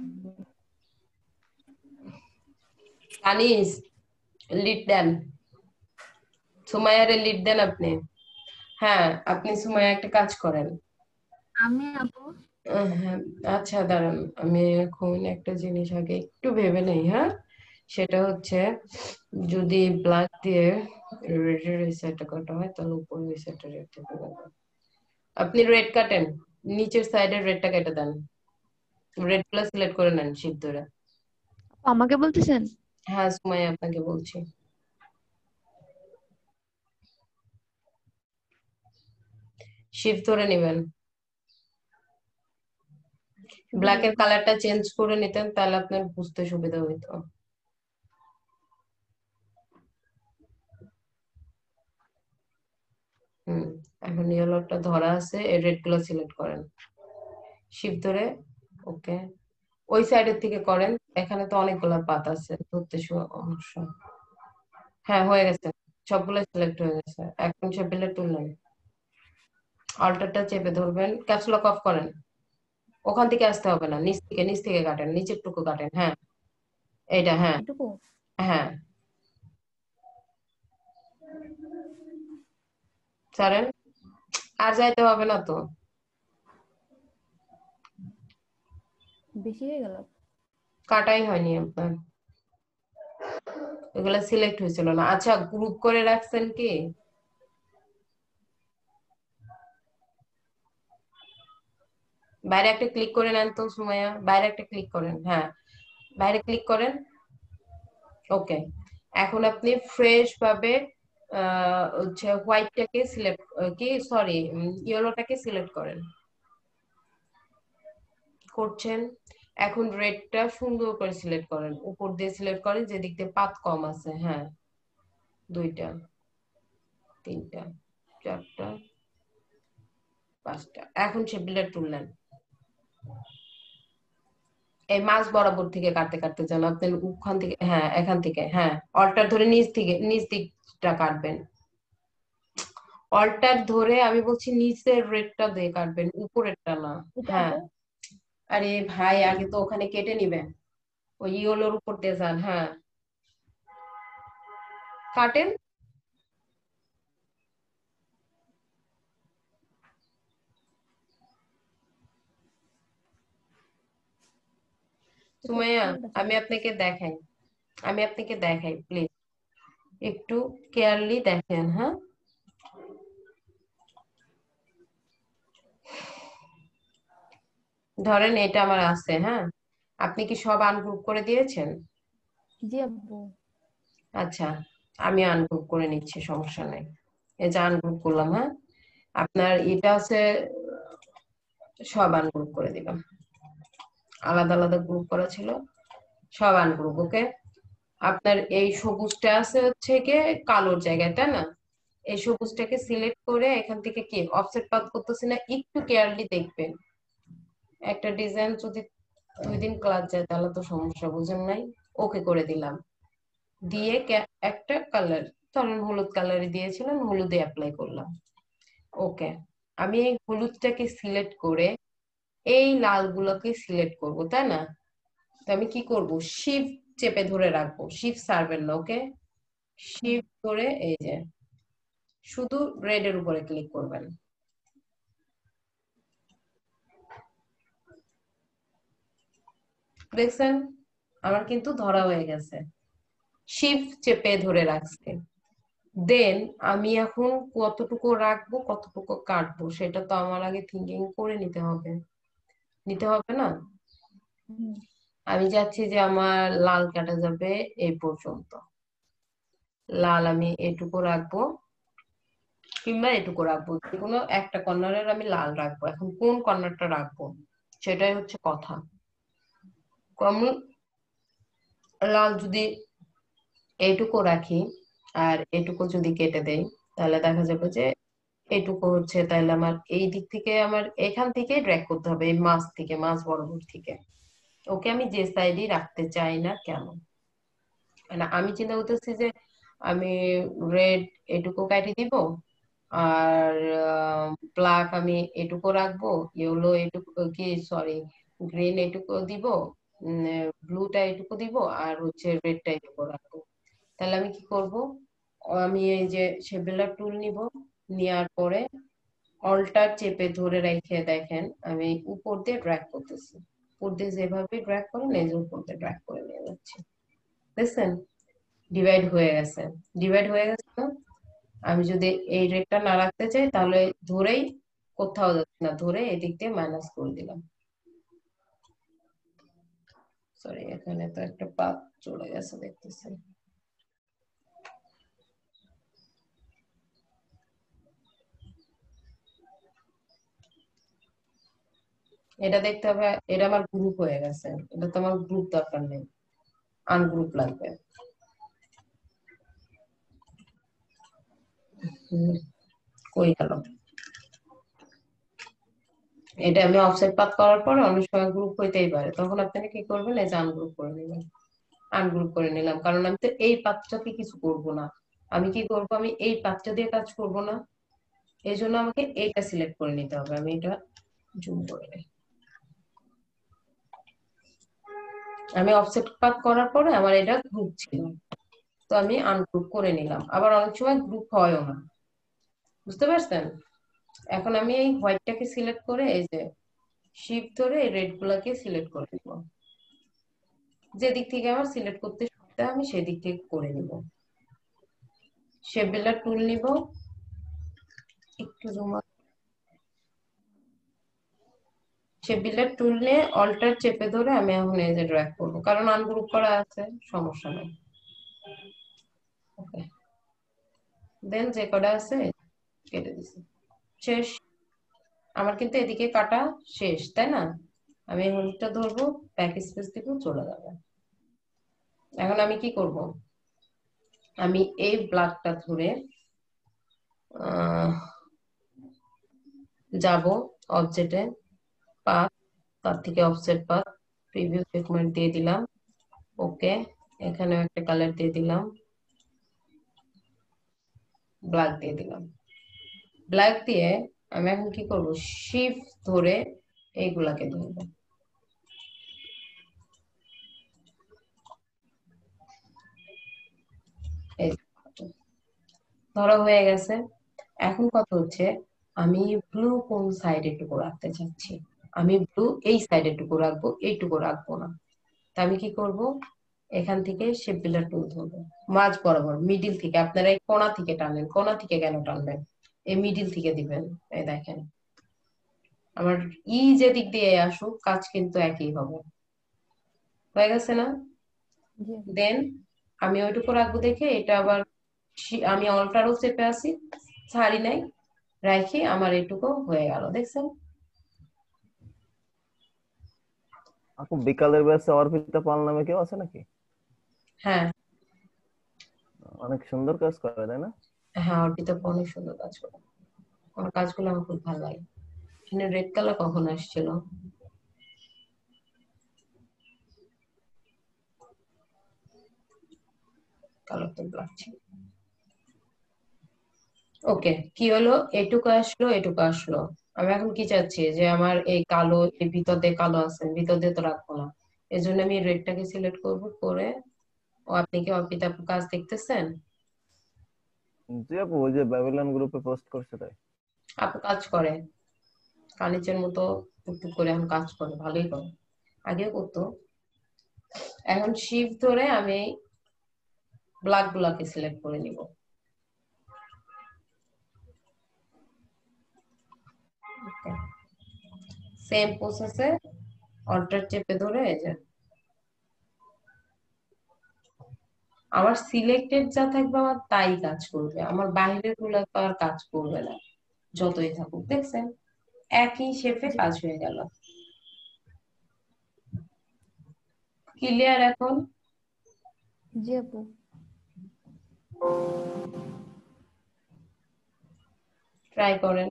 আনিস, লিড দেন, সুমাইয়ারে লিড দেন আপনি। হ্যাঁ, আপনি সুমাইয়া একটা কাজ করেন। আমি আপু হ্যাঁ, আচ্ছা দাঁড়ান, আমি এখন একটা জিনিস আগে একটু ভেবে নেই। হ্যাঁ, সেটা হচ্ছে, যদি ব্ল্যাক দিয়ে রেডের রিসেটটা কাটা হয়, তাহলে উপর রিসেটটা রেড থেকে কাটা। আপনি রেড কাটেন, নিচের সাইডের রেডটা কেটে দেন, রেড গুলো সিলেক্ট করে নেন শিফট ধরে। আমাকে বলতেছেন? হ্যাঁ সুমাইয়া, আপনাকে বলছি। শিফট ধরে নেবেন, ব্ল্যাক এর কালারটা চেঞ্জ করে নিতেন, তাহলে আপনার বুঝতে সুবিধা হইতো। এখন ইয়েলোটা ধরা আছে, এই রেড গুলো সিলেক্ট করেন শিফট ধরে। ওকে, ওই সাইডের থেকে করেন, এখানে তো অনেকগুলা পাত আছে, ধরতে সমস্যা। হ্যাঁ হয়ে গেছে, সবগুলো সিলেক্ট হয়ে গেছে। এখন টেবিলে তুললেন, অল্টারটা চেপে ধরবেন, ক্যাপস লক অফ করেন। ওখান থেকে আসতে হবে না, নিচ থেকে কাটেন, নিচের টুকু কাটেন। হ্যাঁ, এইটা, হ্যাঁ এটুকু? হ্যাঁ, ছাড়েন, আর যাইতে হবে না তো। বেশি হয়ে গেল? কাটাই হয়নি আপনার, এগুলা সিলেক্ট হয়েছিল না। আচ্ছা, গ্রুপ করে রাখছেন কি? বাইরে একটা ক্লিক করে নেন তো সুমাইয়া, বাইরে একটা ক্লিক করেন। হ্যাঁ, বাইরে ক্লিক করেন। ওকে, এখন আপনি ফ্রেশ ভাবে হচ্ছে হোয়াইটটাকে সিলেক্ট, কি সরি, ইয়েলোটাকে সিলেক্ট করেন। করছেন, এখন রেডটা সুন্দর করে সিলেক্ট করেন, উপর দিয়ে সিলেক্ট করেন, যেদিক দিয়ে পাত কম আছে। হ্যাঁ, দুইটা, তিনটা, চারটা, পাঁচটা। এখন টেবিলের তুললেন, এই মাছ বরাবর থেকে কাটতে কাটতে যান আপনি ওখান থেকে। হ্যাঁ, এখান থেকে, হ্যাঁ অল্টার ধরে নিচ দিকটা কাটবেন। অল্টার ধরে আমি বলছি নিচের রেডটা দিয়ে কাটবেন, উপরেরটা না। এটা হ্যাঁ, আপু? আরে ভাই আগে তো ওখানে কেটে নিবেন, ওই ইয়েলোর উপর দিয়ে যান। হ্যাঁ, কাটেন। এটা সুমাইয়া, কোনটা আমি ছিল? আপনাকে দেখাই প্লিজ, একটু কেয়ারলি দেখেন। হ্যাঁ, ধরেন এটা আমার আছে। হ্যাঁ, আপনি কি সব আনগ্রুপ করে দিয়েছেন? জি আপু। আচ্ছা, আমি আনগ্রুপ করে নিচ্ছি, সমস্যা নেই। এই যে আনগ্রুপ করলাম। হ্যাঁ, আপনার এটা আছে, সব আনগ্রুপ করে দিলাম। আলাদা আলাদা গ্রুপ করা ছিল, সব আনগ্রুপ। ওকে, আপনার এই সবুজটা আছে হচ্ছে গিয়ে কালোর জায়গায়, তাই না? এই সবুজটাকে সিলেক্ট করে এখান থেকে কি অফসেট পাথ করতেছি না, একটু কেয়ারলি দেখবেন। একটা ডিজাইন যদি 2 দিন ক্লাস যায় তাহলে তো সমস্যা, বুঝেন নাই? ওকে করে দিলাম, দিয়ে একটা কালার, ধরেন হলুদ কালারে দিয়েছিলাম, হলুদে অ্যাপ্লাই করলাম। ওকে, আমি এই হলুদটাকে সিলেক্ট করে এই লালগুলোকে সিলেক্ট করব, তাই না? তো আমি কি করব, শিফট চেপে ধরে রাখবো, শিফট সারবেন না। ওকে, হুম। শিফট করে এই যে শুধু রেড এর উপরে ক্লিক করবেন। দেখছেন আমার কিন্তু ধরা হয়ে গেছে, শিফট চেপে ধরে রাখছে। দেন আমি এখন কতটুকু রাখবো কতটুকু কাটবো সেটা তো আমার আগে থিঙ্কিং করে নিতে হবে না? হুম। আমি চাচ্ছি যে আমার লাল কাটা যাবে এই পর্যন্ত, লাল আমি এটুকু রাখবো কিংবা এটুকু রাখবো, যেকোনো একটা কর্নারের আমি লাল রাখবো। এখন কোন কর্নারটা রাখবো সেটাই হচ্ছে কথা। আমি লাল যদি এইটুকু রাখি আর এটুকু যদি কেটে দেই, তাহলে দেখা যাবে যে এটুকু হচ্ছে, তাহলে আমার এই দিক থেকে আমার এখান থেকে ড্র্যাগ করতে হবে, এই মাছ থেকে, মাছ বরাবর থেকে। ওকে, আমি যে সাইডই রাখতে চাই না কেন, না আমি চিন্তা করতেছি যে আমি রেড এটুকু কাটি দিব, আর ব্ল্যাক আমি এটুকু রাখবো, ইয়েলো এটুকু কি সরি গ্রিন এটুকু দিব, ব্লুটা এটুকু দিব, আর হচ্ছে রেডটা এটুকু রাখবো। তাহলে আমি কি করব, আমি এই যে শেপবিলার টুল নিব, নেওয়ার পরে অল্টার চেপে ধরে রেখে দেখেন আমি উপর দিয়ে ড্র্যাগ করতেছি, উপর দিয়ে যেভাবে ড্র্যাগ করেন এই যে উপর দিয়ে ড্র্যাগ করে নিয়ে যাচ্ছি। দেখছেন ডিভাইড হয়ে গেছে না? আমি যদি এই রেটটা না রাখতে চাই তাহলে ধরেই, কোথাও যাচ্ছে না, ধরে এদিক দিয়ে মাইনাস করে দিলাম। সরি, এখানে তো একটা পাত চলে গেছে দেখতেছি। এটা দেখতে হবে, এটা আমার গ্রুপ হয়ে গেছে, এটা তো আমার গ্রুপ দরকার নেই, আনগ্রুপ লাগবে। কই গেল? এটা আমি অফসেট পাত করার পরে অনেক সময় গ্রুপ হইতেই পারে, তখন আপনারা কি করবেন, এই যে আনগ্রুপ করে নেবেন। আনগ্রুপ করে নিলাম, কারণ আমি তো এই পাতটাকে কিছু করব না। আমি কি করব, আমি এই পাতটা দিয়ে কাজ করব না, এই জন্য আমাকে এইটা সিলেক্ট করে নিতে হবে। আমি এটা জুম করে নিই। আমি অফসেট পাত করার পরে আমার এটা গ্রুপ ছিল, তো আমি আনগ্রুপ করে নিলাম। আবার অনেক সময় গ্রুপ হয়ও না, বুঝতে পারছেন? এখন আমি এই হোয়াইটটাকে সিলেক্ট করে এই যে শিফট ধরে এই রেড গুলাকে সিলেক্ট করে নিব, যেদিক থেকে আমার সিলেক্ট করতে সুবিধা আমি সেদিক থেকে করে নিব। শেপ বিল্ডার টুল নিব, একটু জুম, শেপ বিল্ডার টুল নিয়ে অল্টার চেপে ধরে আমি এখন এই যে ড্র্যাগ করবো, কারণ আনগ্রুপ করা আছে, সমস্যা নেই। ওকে, দেন যে কটা আছে কেটে দিছি, শেষ। আমার কিন্তু এদিকে কাটা শেষ, তাই না? আমি এই হলুদটা ধরবো, ব্যাক স্পেস দিব, চলে যাবে। এখন আমি কি করব, আমি এই ব্ল্যাকটা ধরে যাব অবজেক্টে, পাথ, তার থেকে অফসেট পাথ, প্রিভিউ সেগমেন্ট দিয়ে দিলাম। ওকে, এখানেও একটা কালার দিয়ে দিলাম, ব্ল্যাক দিয়ে দিলাম। ব্ল্যাক দিয়ে আমি এখন কি করব, শিফট ধরে এইগুলাকে ধরবো। এই যে, ধরা হয়ে গেছে। এখন কথা হচ্ছে আমি ব্লু কোন সাইডে টুকু রাখতে চাচ্ছি। আমি ব্লু এই সাইডে টুকু রাখবো, এইটুকু রাখবো না। তা আমি কি করব, এখান থেকে শেপ বিল্ডার টুল ধরবো, মাঝ বরাবর মিডিল থেকে। আপনারা এই কোণা থেকে টানবেন, কোণা থেকে কেন টানবেন, এই মিডিল থেকে দিবেন। এই দেখেন আমার যে দিক দিয়ে আসুক কাজ কিন্তু একই হবে। হয়ে গেছে না? জি আপু। দেন আমি ওইটুকু রাখবো দেখে এটা আবার আমি অল্টারও চেপে আছি, ছাড়ি নাই, রাখি আমার এইটুকু হয়ে গেল। দেখছেন? আপু বিকালের ব্যাচে অর্পিতা পাল নামে কেউ আছে নাকি? হ্যাঁ অনেক সুন্দর কাজ করে তাই না? হ্যাঁ, অর্পিতা অনেক সুন্দর কাজ করে, ওর কাজগুলো আমার খুব ভালো লাগে। এখানে রেড কালার কখন আসছিল? কালার তো ব্ল্যাক ছিল। ওকে, কি হলো, এটুকু আসলো এটুকু আসলো। আমি এখন কি চাচ্ছি যে আমার এই কালো, এই ভিতর দিয়ে কালো আছে, ভিতর দিয়ে তো রাখবো না। এই জন্য আমি রেডটাকে সিলেক্ট করব করে। ও আপনি কি অর্পিতা আপুর কাজ দেখতেছেন? জি আপু, ওই যে ব্যাবিলন গ্রুপে পোস্ট করছে তাই। আপু কাজ করে, কানিচের মতো টুকটুক করে এখন কাজ করে, ভালোই করে, আগেও করতো। এখন শিফট ধরে আমি ব্ল্যাক গুলাকে সিলেক্ট করে নিব। সেম প্রসেসে অল্টার চেপে ধরে এই যে আমার সিলেক্টেড যা থাকবে আমার তাই কাজ করবে, আমার বাইরের গুলা তো আর কাজ করবে না যতই থাকুক। দেখছেন একই শেপে জি কাজ হয়ে গেল। ক্লিয়ার এখন? জি আপু। ট্রাই করেন।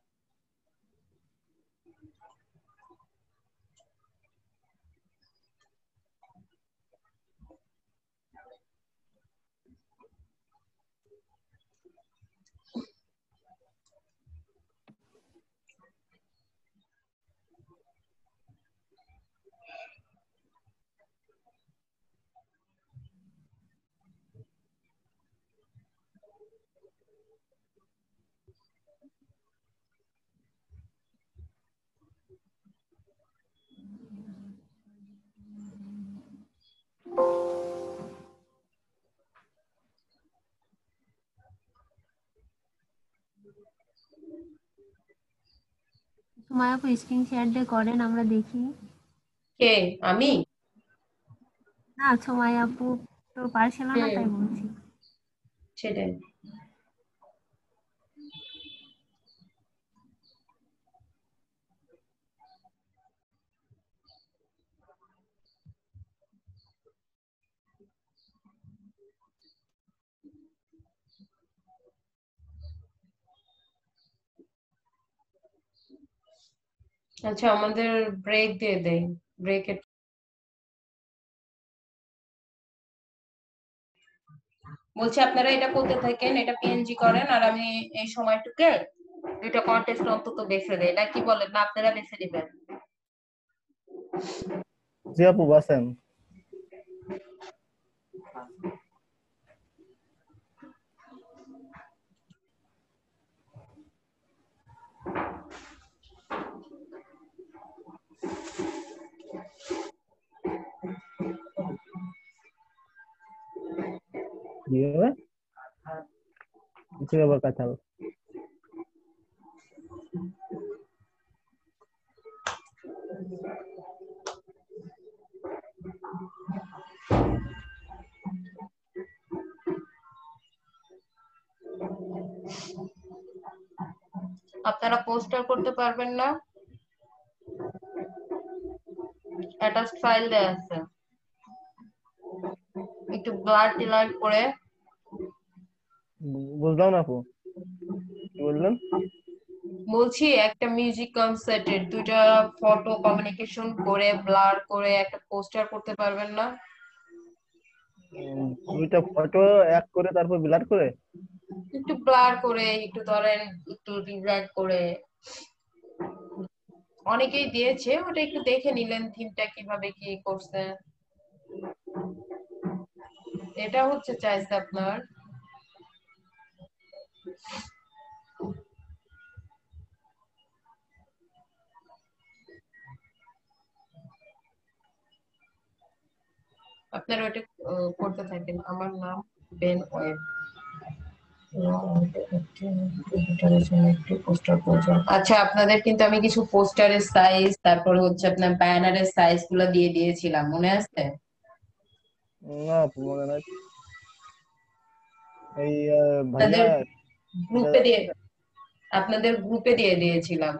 সময় আপু স্ক্রিন শেয়ার দিয়ে করেন, আমরা দেখি। কে? আমি? না, সময় আপু তো পারছিল না, হুম, তাই বলছি। সেটাই। আচ্ছা আমাদের ব্রেক দিয়ে দেই, ব্রেকের বলছি আপনারা এটা করতে থাকেন, এটা পিএনজি করেন, আর আমি এই সময়টুকে দুইটা কন্টেস্ট অন্তত বেছে দেই, না কি বলেন? না আপনারা বেছে দিবেন? জি আপু, বাসেন। কি হবে? কিছু আবার কাঁচাল। আপনারা পোস্টার করতে পারবেন না? অ্যাটাচড ফাইল দেয়া আছে, একটু ব্লার টিলার করে। বুঝলাম না আপু, কি বললেন? বলছি একটা মিউজিক কনসার্টের দুইটা ফটো কমিউনিকেশন করে ব্লার করে একটা পোস্টার করতে পারবেন না? দুইটা ফটো এক করে তারপর ব্লার করে? একটু ব্লার করে, একটু ধরেন একটু রিব্রাইট করে, অনেকেই দিয়েছে, ওটা একটু দেখে নিলেন থিমটা কিভাবে কি করছে। এটা হচ্ছে চাইছে আপনার আপনারা ওটা করতে থাকেন। আমার নাম বেন ওয়েব। আচ্ছা, আপনাদের কিন্তু আমি কিছু পোস্টারের সাইজ, তারপরে হচ্ছে আপনার ব্যানারের সাইজ গুলো দিয়ে দিয়েছিলাম, মনে আছে? না আপু মনে নাই। এই ভাইয়া আপনাদের এটা গ্রুপে দিয়ে আপনাদের গ্রুপে দিয়ে দিয়েছিলাম।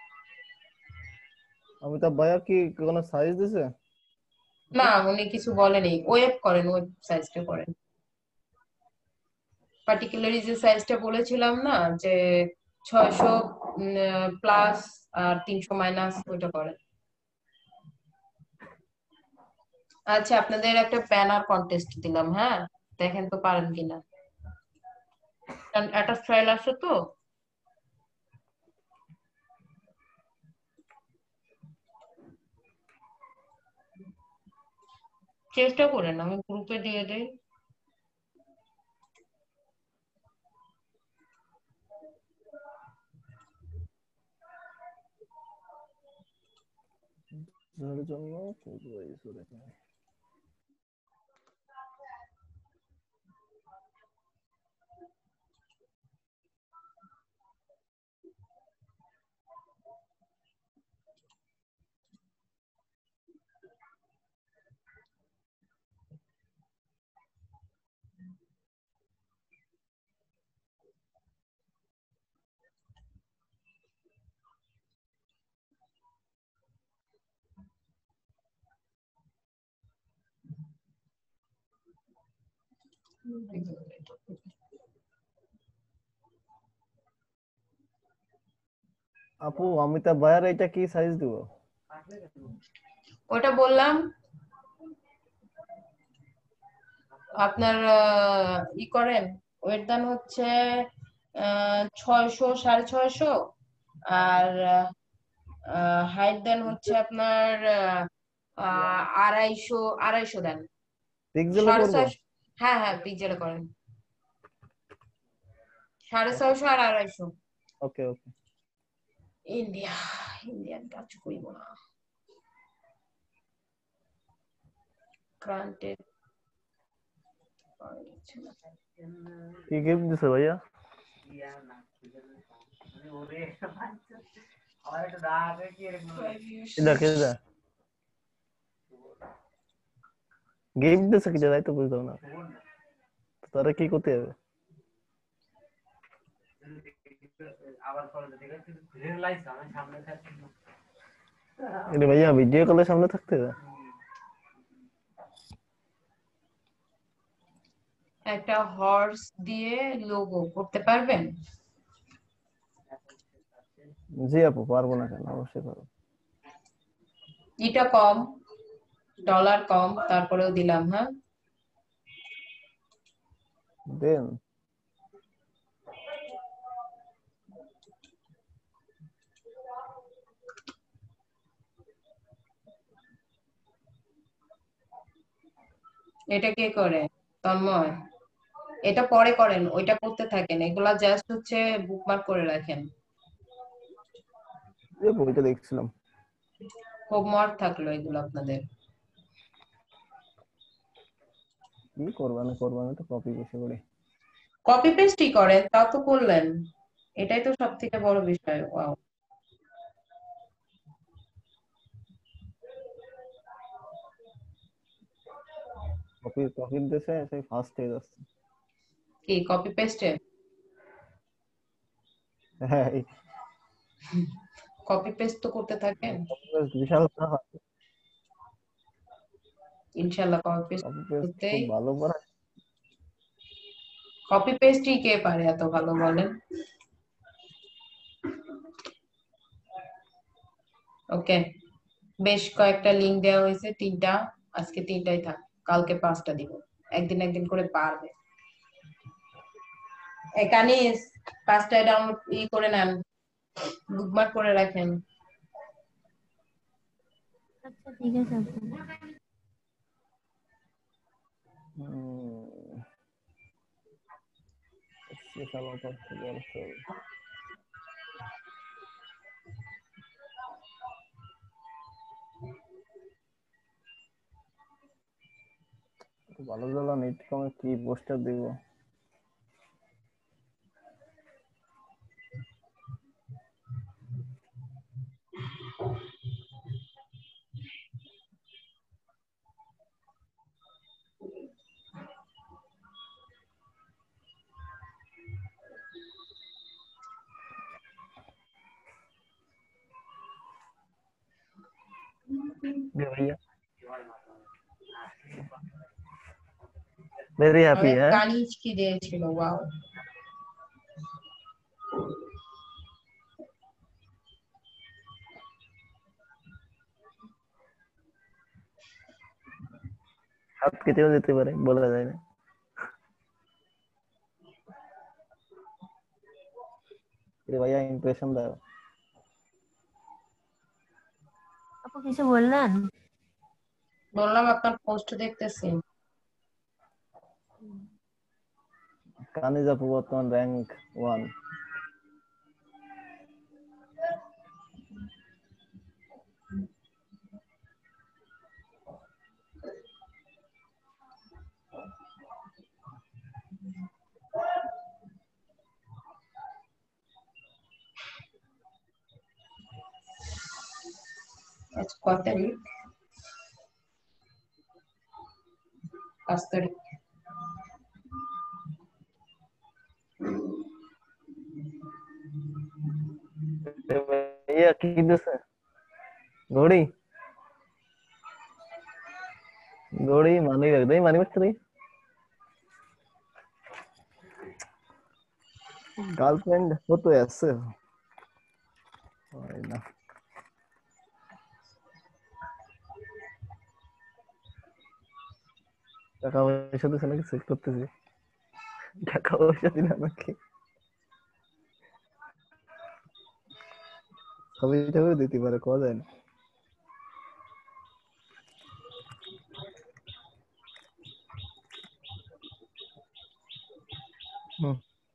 অমিতাভ ভাইয়া কি কোনো সাইজ দিছে? না, উনি কিছু বলেনি। ওয়েব করেন, ওয়েব সাইজটা করেন। পার্টিকুলারলি যে সাইজটা বলেছিলাম না, যে 600 প্লাস আর 300 মাইনাস, ওইটা করেন। আচ্ছা, আপনাদের একটা ব্যানার কন্টেস্ট দিলাম, হ্যাঁ, দেখেন তো পারেন কিনা। কারণ একটা ট্রায়াল আছে তো। চেষ্টা করেন, আমি গ্রুপে দিয়ে দেই। যার জন্য করবো এই করে। আপু অমিতাভ ভাইয়ার এটা কি সাইজ দিব? ওটা বললাম আপনার ই করেন, ওয়েট দান হচ্ছে 600, 650, আর হাইট দেন হচ্ছে আপনার 250 দেন। পিক্সেলে করব? 650, হ্যাঁ হ্যাঁ, পিকচারে করেন। 650 আর 250। ওকে ওকে। ইন্ডিয়ান কাজ করিব না। গ্রান্টেড। কি গিফট দিছে ভাইয়া? কিটা গিফট দিছে কিটা, তাই তো বুঝলাম না। তারা কি করতে হবে? এটা ভাইয়া ভিডিও কলের সামনে থাকতে হবে? একটা হর্স দিয়ে লোগো করতে পারবেন? জি আপু, পারবো না কেন, অবশ্যই পারবো। এটা কম, ডলার কম, তারপরেও দিলাম, হ্যাঁ। দেন এটা কে করে? তন্ময়। এটা পরে করেন, ওইটা করতে থাকেন, এগুলা জাস্ট হচ্ছে বুকমার্ক করে রাখেন। এই বইটা দেখছিলাম। হোমওয়ার্ক থাকলো এগুলো আপনাদের। কি করবানা তো কপি বসে করে। কপি পেস্টই করেন, তা তো করলেন, এটাই তো সব থেকে বড় বিষয়। ওয়াও। কপি দিছে, সেই ফার্স্ট হয়ে যাচ্ছে। কি কপি পেস্টে? হ্যাঁ, কপি পেস্ট তো করতে থাকেন, বিশাল ইনশাআল্লাহ কপি পেস্ট কপি পেস্ট করতেই। খুব ভালো করে। কপি পেস্টই কে পারে এত ভালো বলেন? ওকে, বেশ কয়েকটা লিংক দেওয়া হয়েছে, 3টা। আজকে 3টাই থাক, কালকে 5টা দিব। একদিন একদিন করে পারবে। কানিস 5টায় ডাউনলোড করে নেন, বুকমার্ক করে রাখেন। আচ্ছা ঠিক আছে আপু। इसके अलावा तो ভালো ভালো নেট কমে কি পোস্টার দিব। भैया वेरी हैप्पी है। কানিজ কি দিয়েছিল, ওয়াও। হাত কেটেও যেতে পারে, বলা যায় না। भैया इम्प्रेशन दाও। আপু কিছু বললেন? বললাম আপনার পোস্ট দেখতেছি। কানিজ আপু বর্তমান র্যাঙ্ক 1। আজ কত তারিখ? 5 তারিখ। भैया কি দিছে? ঘড়ি ঘড়ি মানি রাখ দেই, মানি রাখতে দেই। গার্লফ্রেন্ড হতে আছে হয় না। টাকা পয়সা দিছে নাকি চেক করতেছি। টাকা পয়সা দিলে নাকি ছবিটাও দিতে পারে, কোয়া যায় না। হুম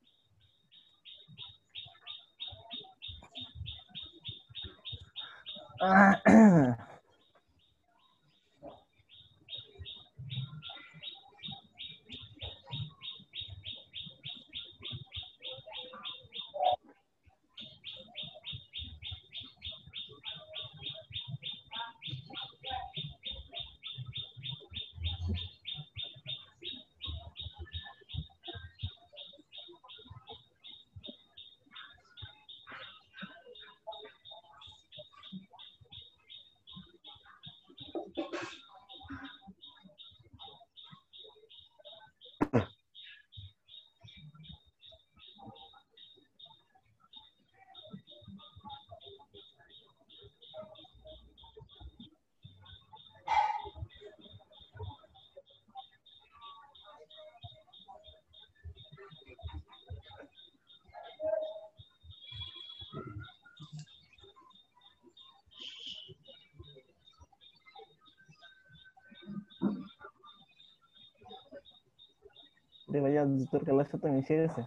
भैया তোর ক্লাস সাথে মিশে গেছে।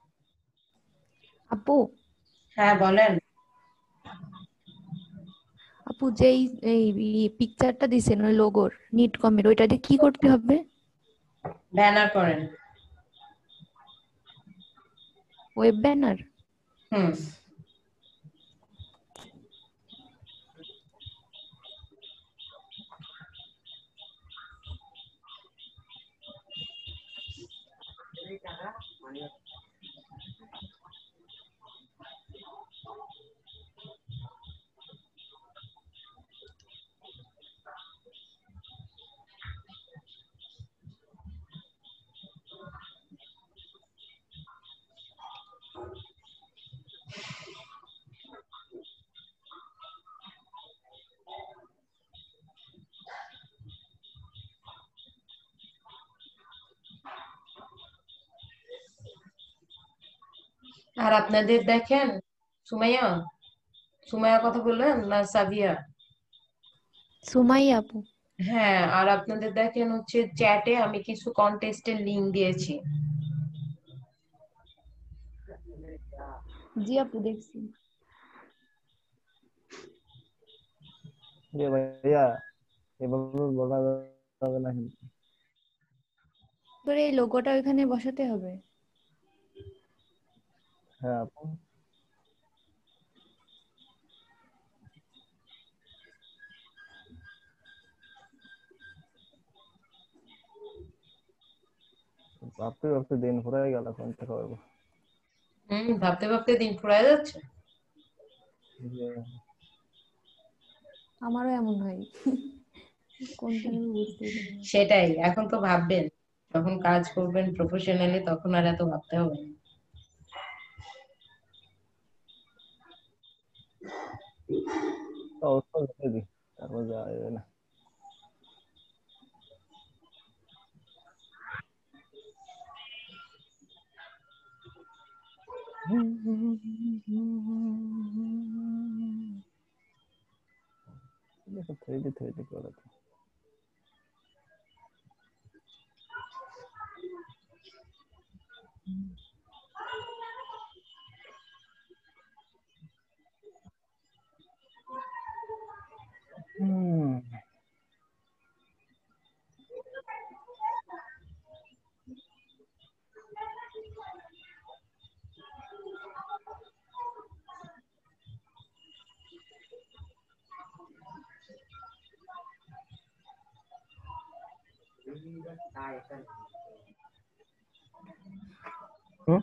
আপু হ্যাঁ বলেন। আপু যেই এই পিকচারটা দিছেন ওই লোগোর নিট কমের, ওইটা দিয়ে কি করতে হবে? ব্যানার করেন। Web banner? হুম। আর আপনাদের দেখেন সুমাইয়া সুমাইয়া কথা বললেন না সাবিয়া? সুমাই আপু। হ্যাঁ, আর আপনাদের দেখেন হচ্ছে চ্যাটে আমি কিছু কন্টেস্টের লিংক দিয়েছি। জি আপু দেখছি। যে ভাইয়া এভাবে বলা যাবে না কিন্তু। তোর এই লোগোটা ওইখানে বসাতে হবে। হ্যাঁ আপু, ভাবতে ভাবতে দিন ফুরাই গেল, কোনটা করবো। ভাবতে ভাবতে দিন ফুরায় যাচ্ছে। আমারও এমন হয়, কোনটা আমি বুঝতেই পারি না। সেটাই, এখন তো ভাববেন, যখন কাজ করবেন প্রফেশনালি তখন আর এত ভাবতে হবে না। অবস্থা দেখে দিই, তারপর যাওয়া যাবে না। দেখো 3D করে তো। হুম,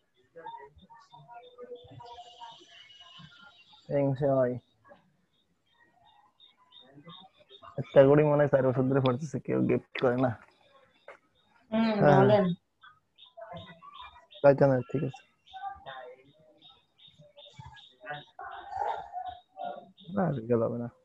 হয় একটা করে মনে হয় 4 বছর ধরে পড়তেছে, কেউ গিফট করে না। হ্যাঁ, বলেন। তাই তো না, ঠিক আছে। না গেল হবে না।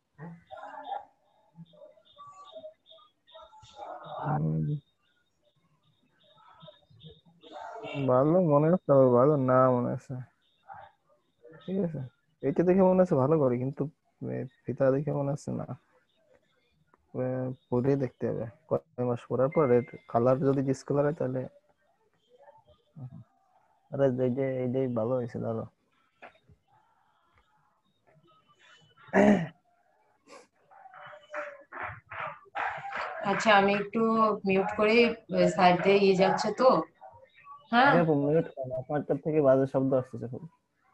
ভালো মনে হচ্ছে, আবার ভালো না মনে হচ্ছে। ঠিক আছে, এইটা দেখে মনে হচ্ছে ভালো করে, কিন্তু ফিতা দেখে মনে হচ্ছে না। পরে দেখতে হবে কয় মাস পরার পর এর কালার যদি ডিসকালার হয় তাহলে। আরে এই যে ভালো হয়েছে ধরো। আচ্ছা, আমি একটু মিউট করে সাইড দিয়ে ইয়ে যাচ্ছে তো। হ্যাঁ, মিনিট আপনার থেকে বাজে শব্দ আসতেছে খুব।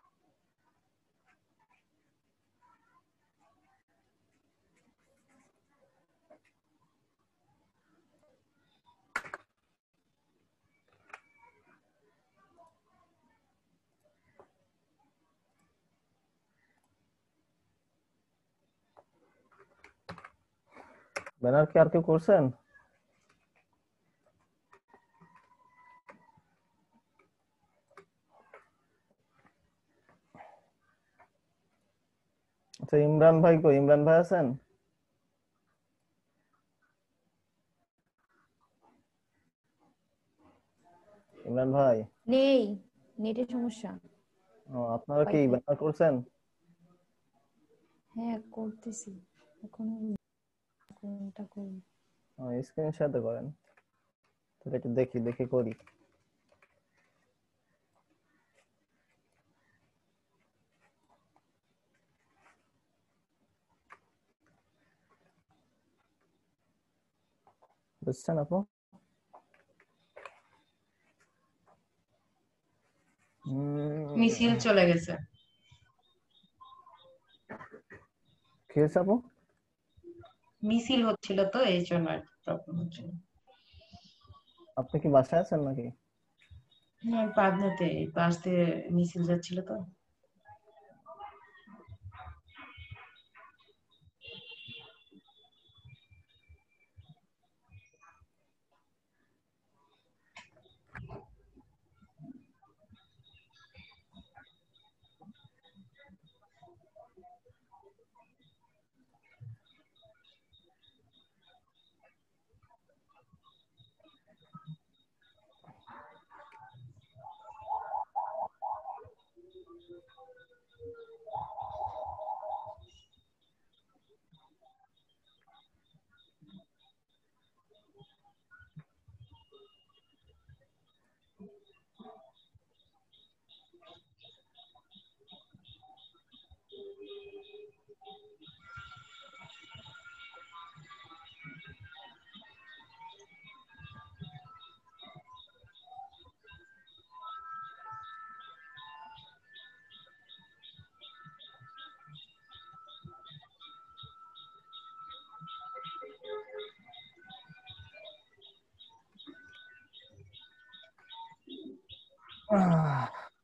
ব্যানার কি আর কেউ করছেন? আচ্ছা ইমরান ভাই কই? ইমরান ভাই আছেন? ইমরান ভাই, নেই, নেটের সমস্যা। আপনারা কি ওয়াইফাই। ব্যানার করছেন? হ্যাঁ করতেছি, এখনো কোনটা করব। স্ক্রিন শেয়ার করেন, তাহলে একটু দেখি দেখি করি। বুঝছেন আপু? মিছিল চলে গেছে। কি হয়েছে আপু? মিছিল হচ্ছিল তো এই জন্য প্রবলেম হচ্ছিল। আপনি কি বাসায় আছেন নাকি? হ্যাঁ, পাবনাতে এই পাশ দিয়ে মিছিল যাচ্ছিল তো। আহ,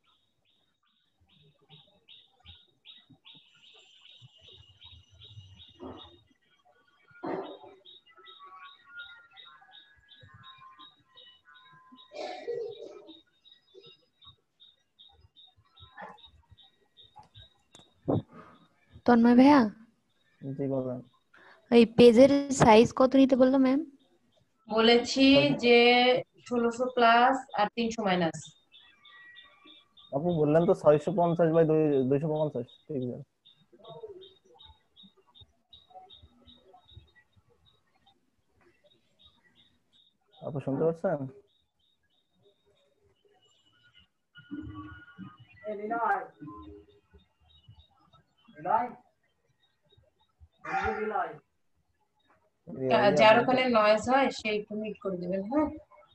তন্ময় ভাইয়া, জি বলেন। এই পেজের সাইজ কত নিতে বললো ম্যাম? বলেছি যে 1600 প্লাস আর 300 মাইনাস। আপু বললেন তো 650 বাই 250, ঠিক আছে। আপু শুনতে পাচ্ছেন? যার ওখানে নয়েজ হয় সে একটু মিট করে দিবেন, হ্যাঁ?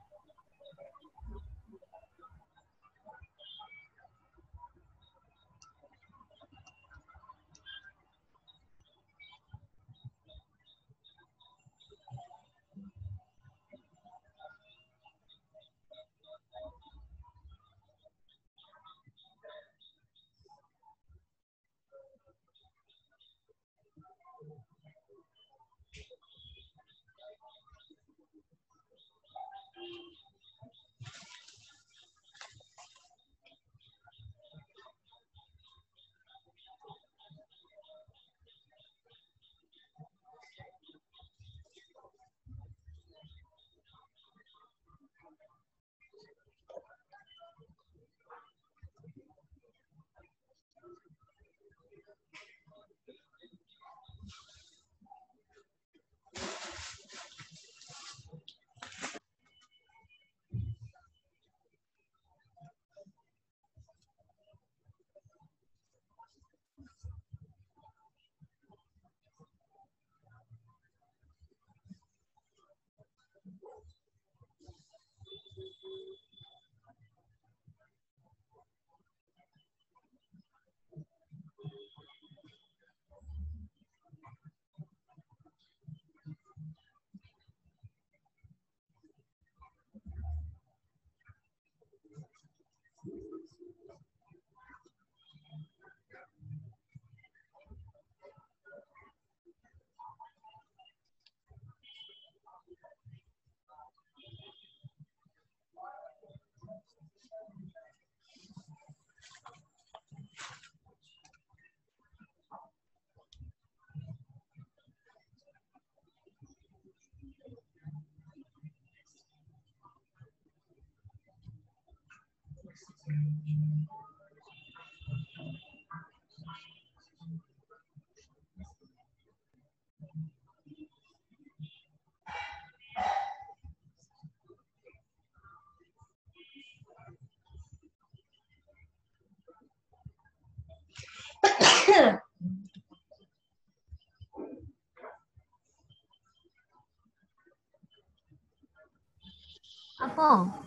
আপু,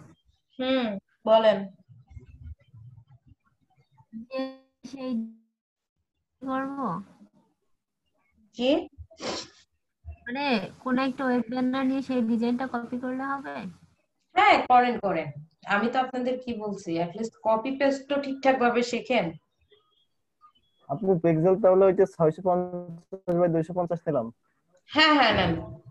বলেন। যে সেই করবো জি, মানে কোন একটা ওয়েব ব্যানার নিয়ে সেই ডিজাইনটা কপি করলে হবে? হ্যাঁ করেন করেন। আমি তো আপনাদের কি বলছি, অ্যাটলিস্ট কপি পেস্ট তো ঠিকঠাক ভাবে শেখেন। আপু পিক্সেল তাহলে ওই যে 650 বাই 250 নিলাম। হ্যাঁ হ্যাঁ নেন।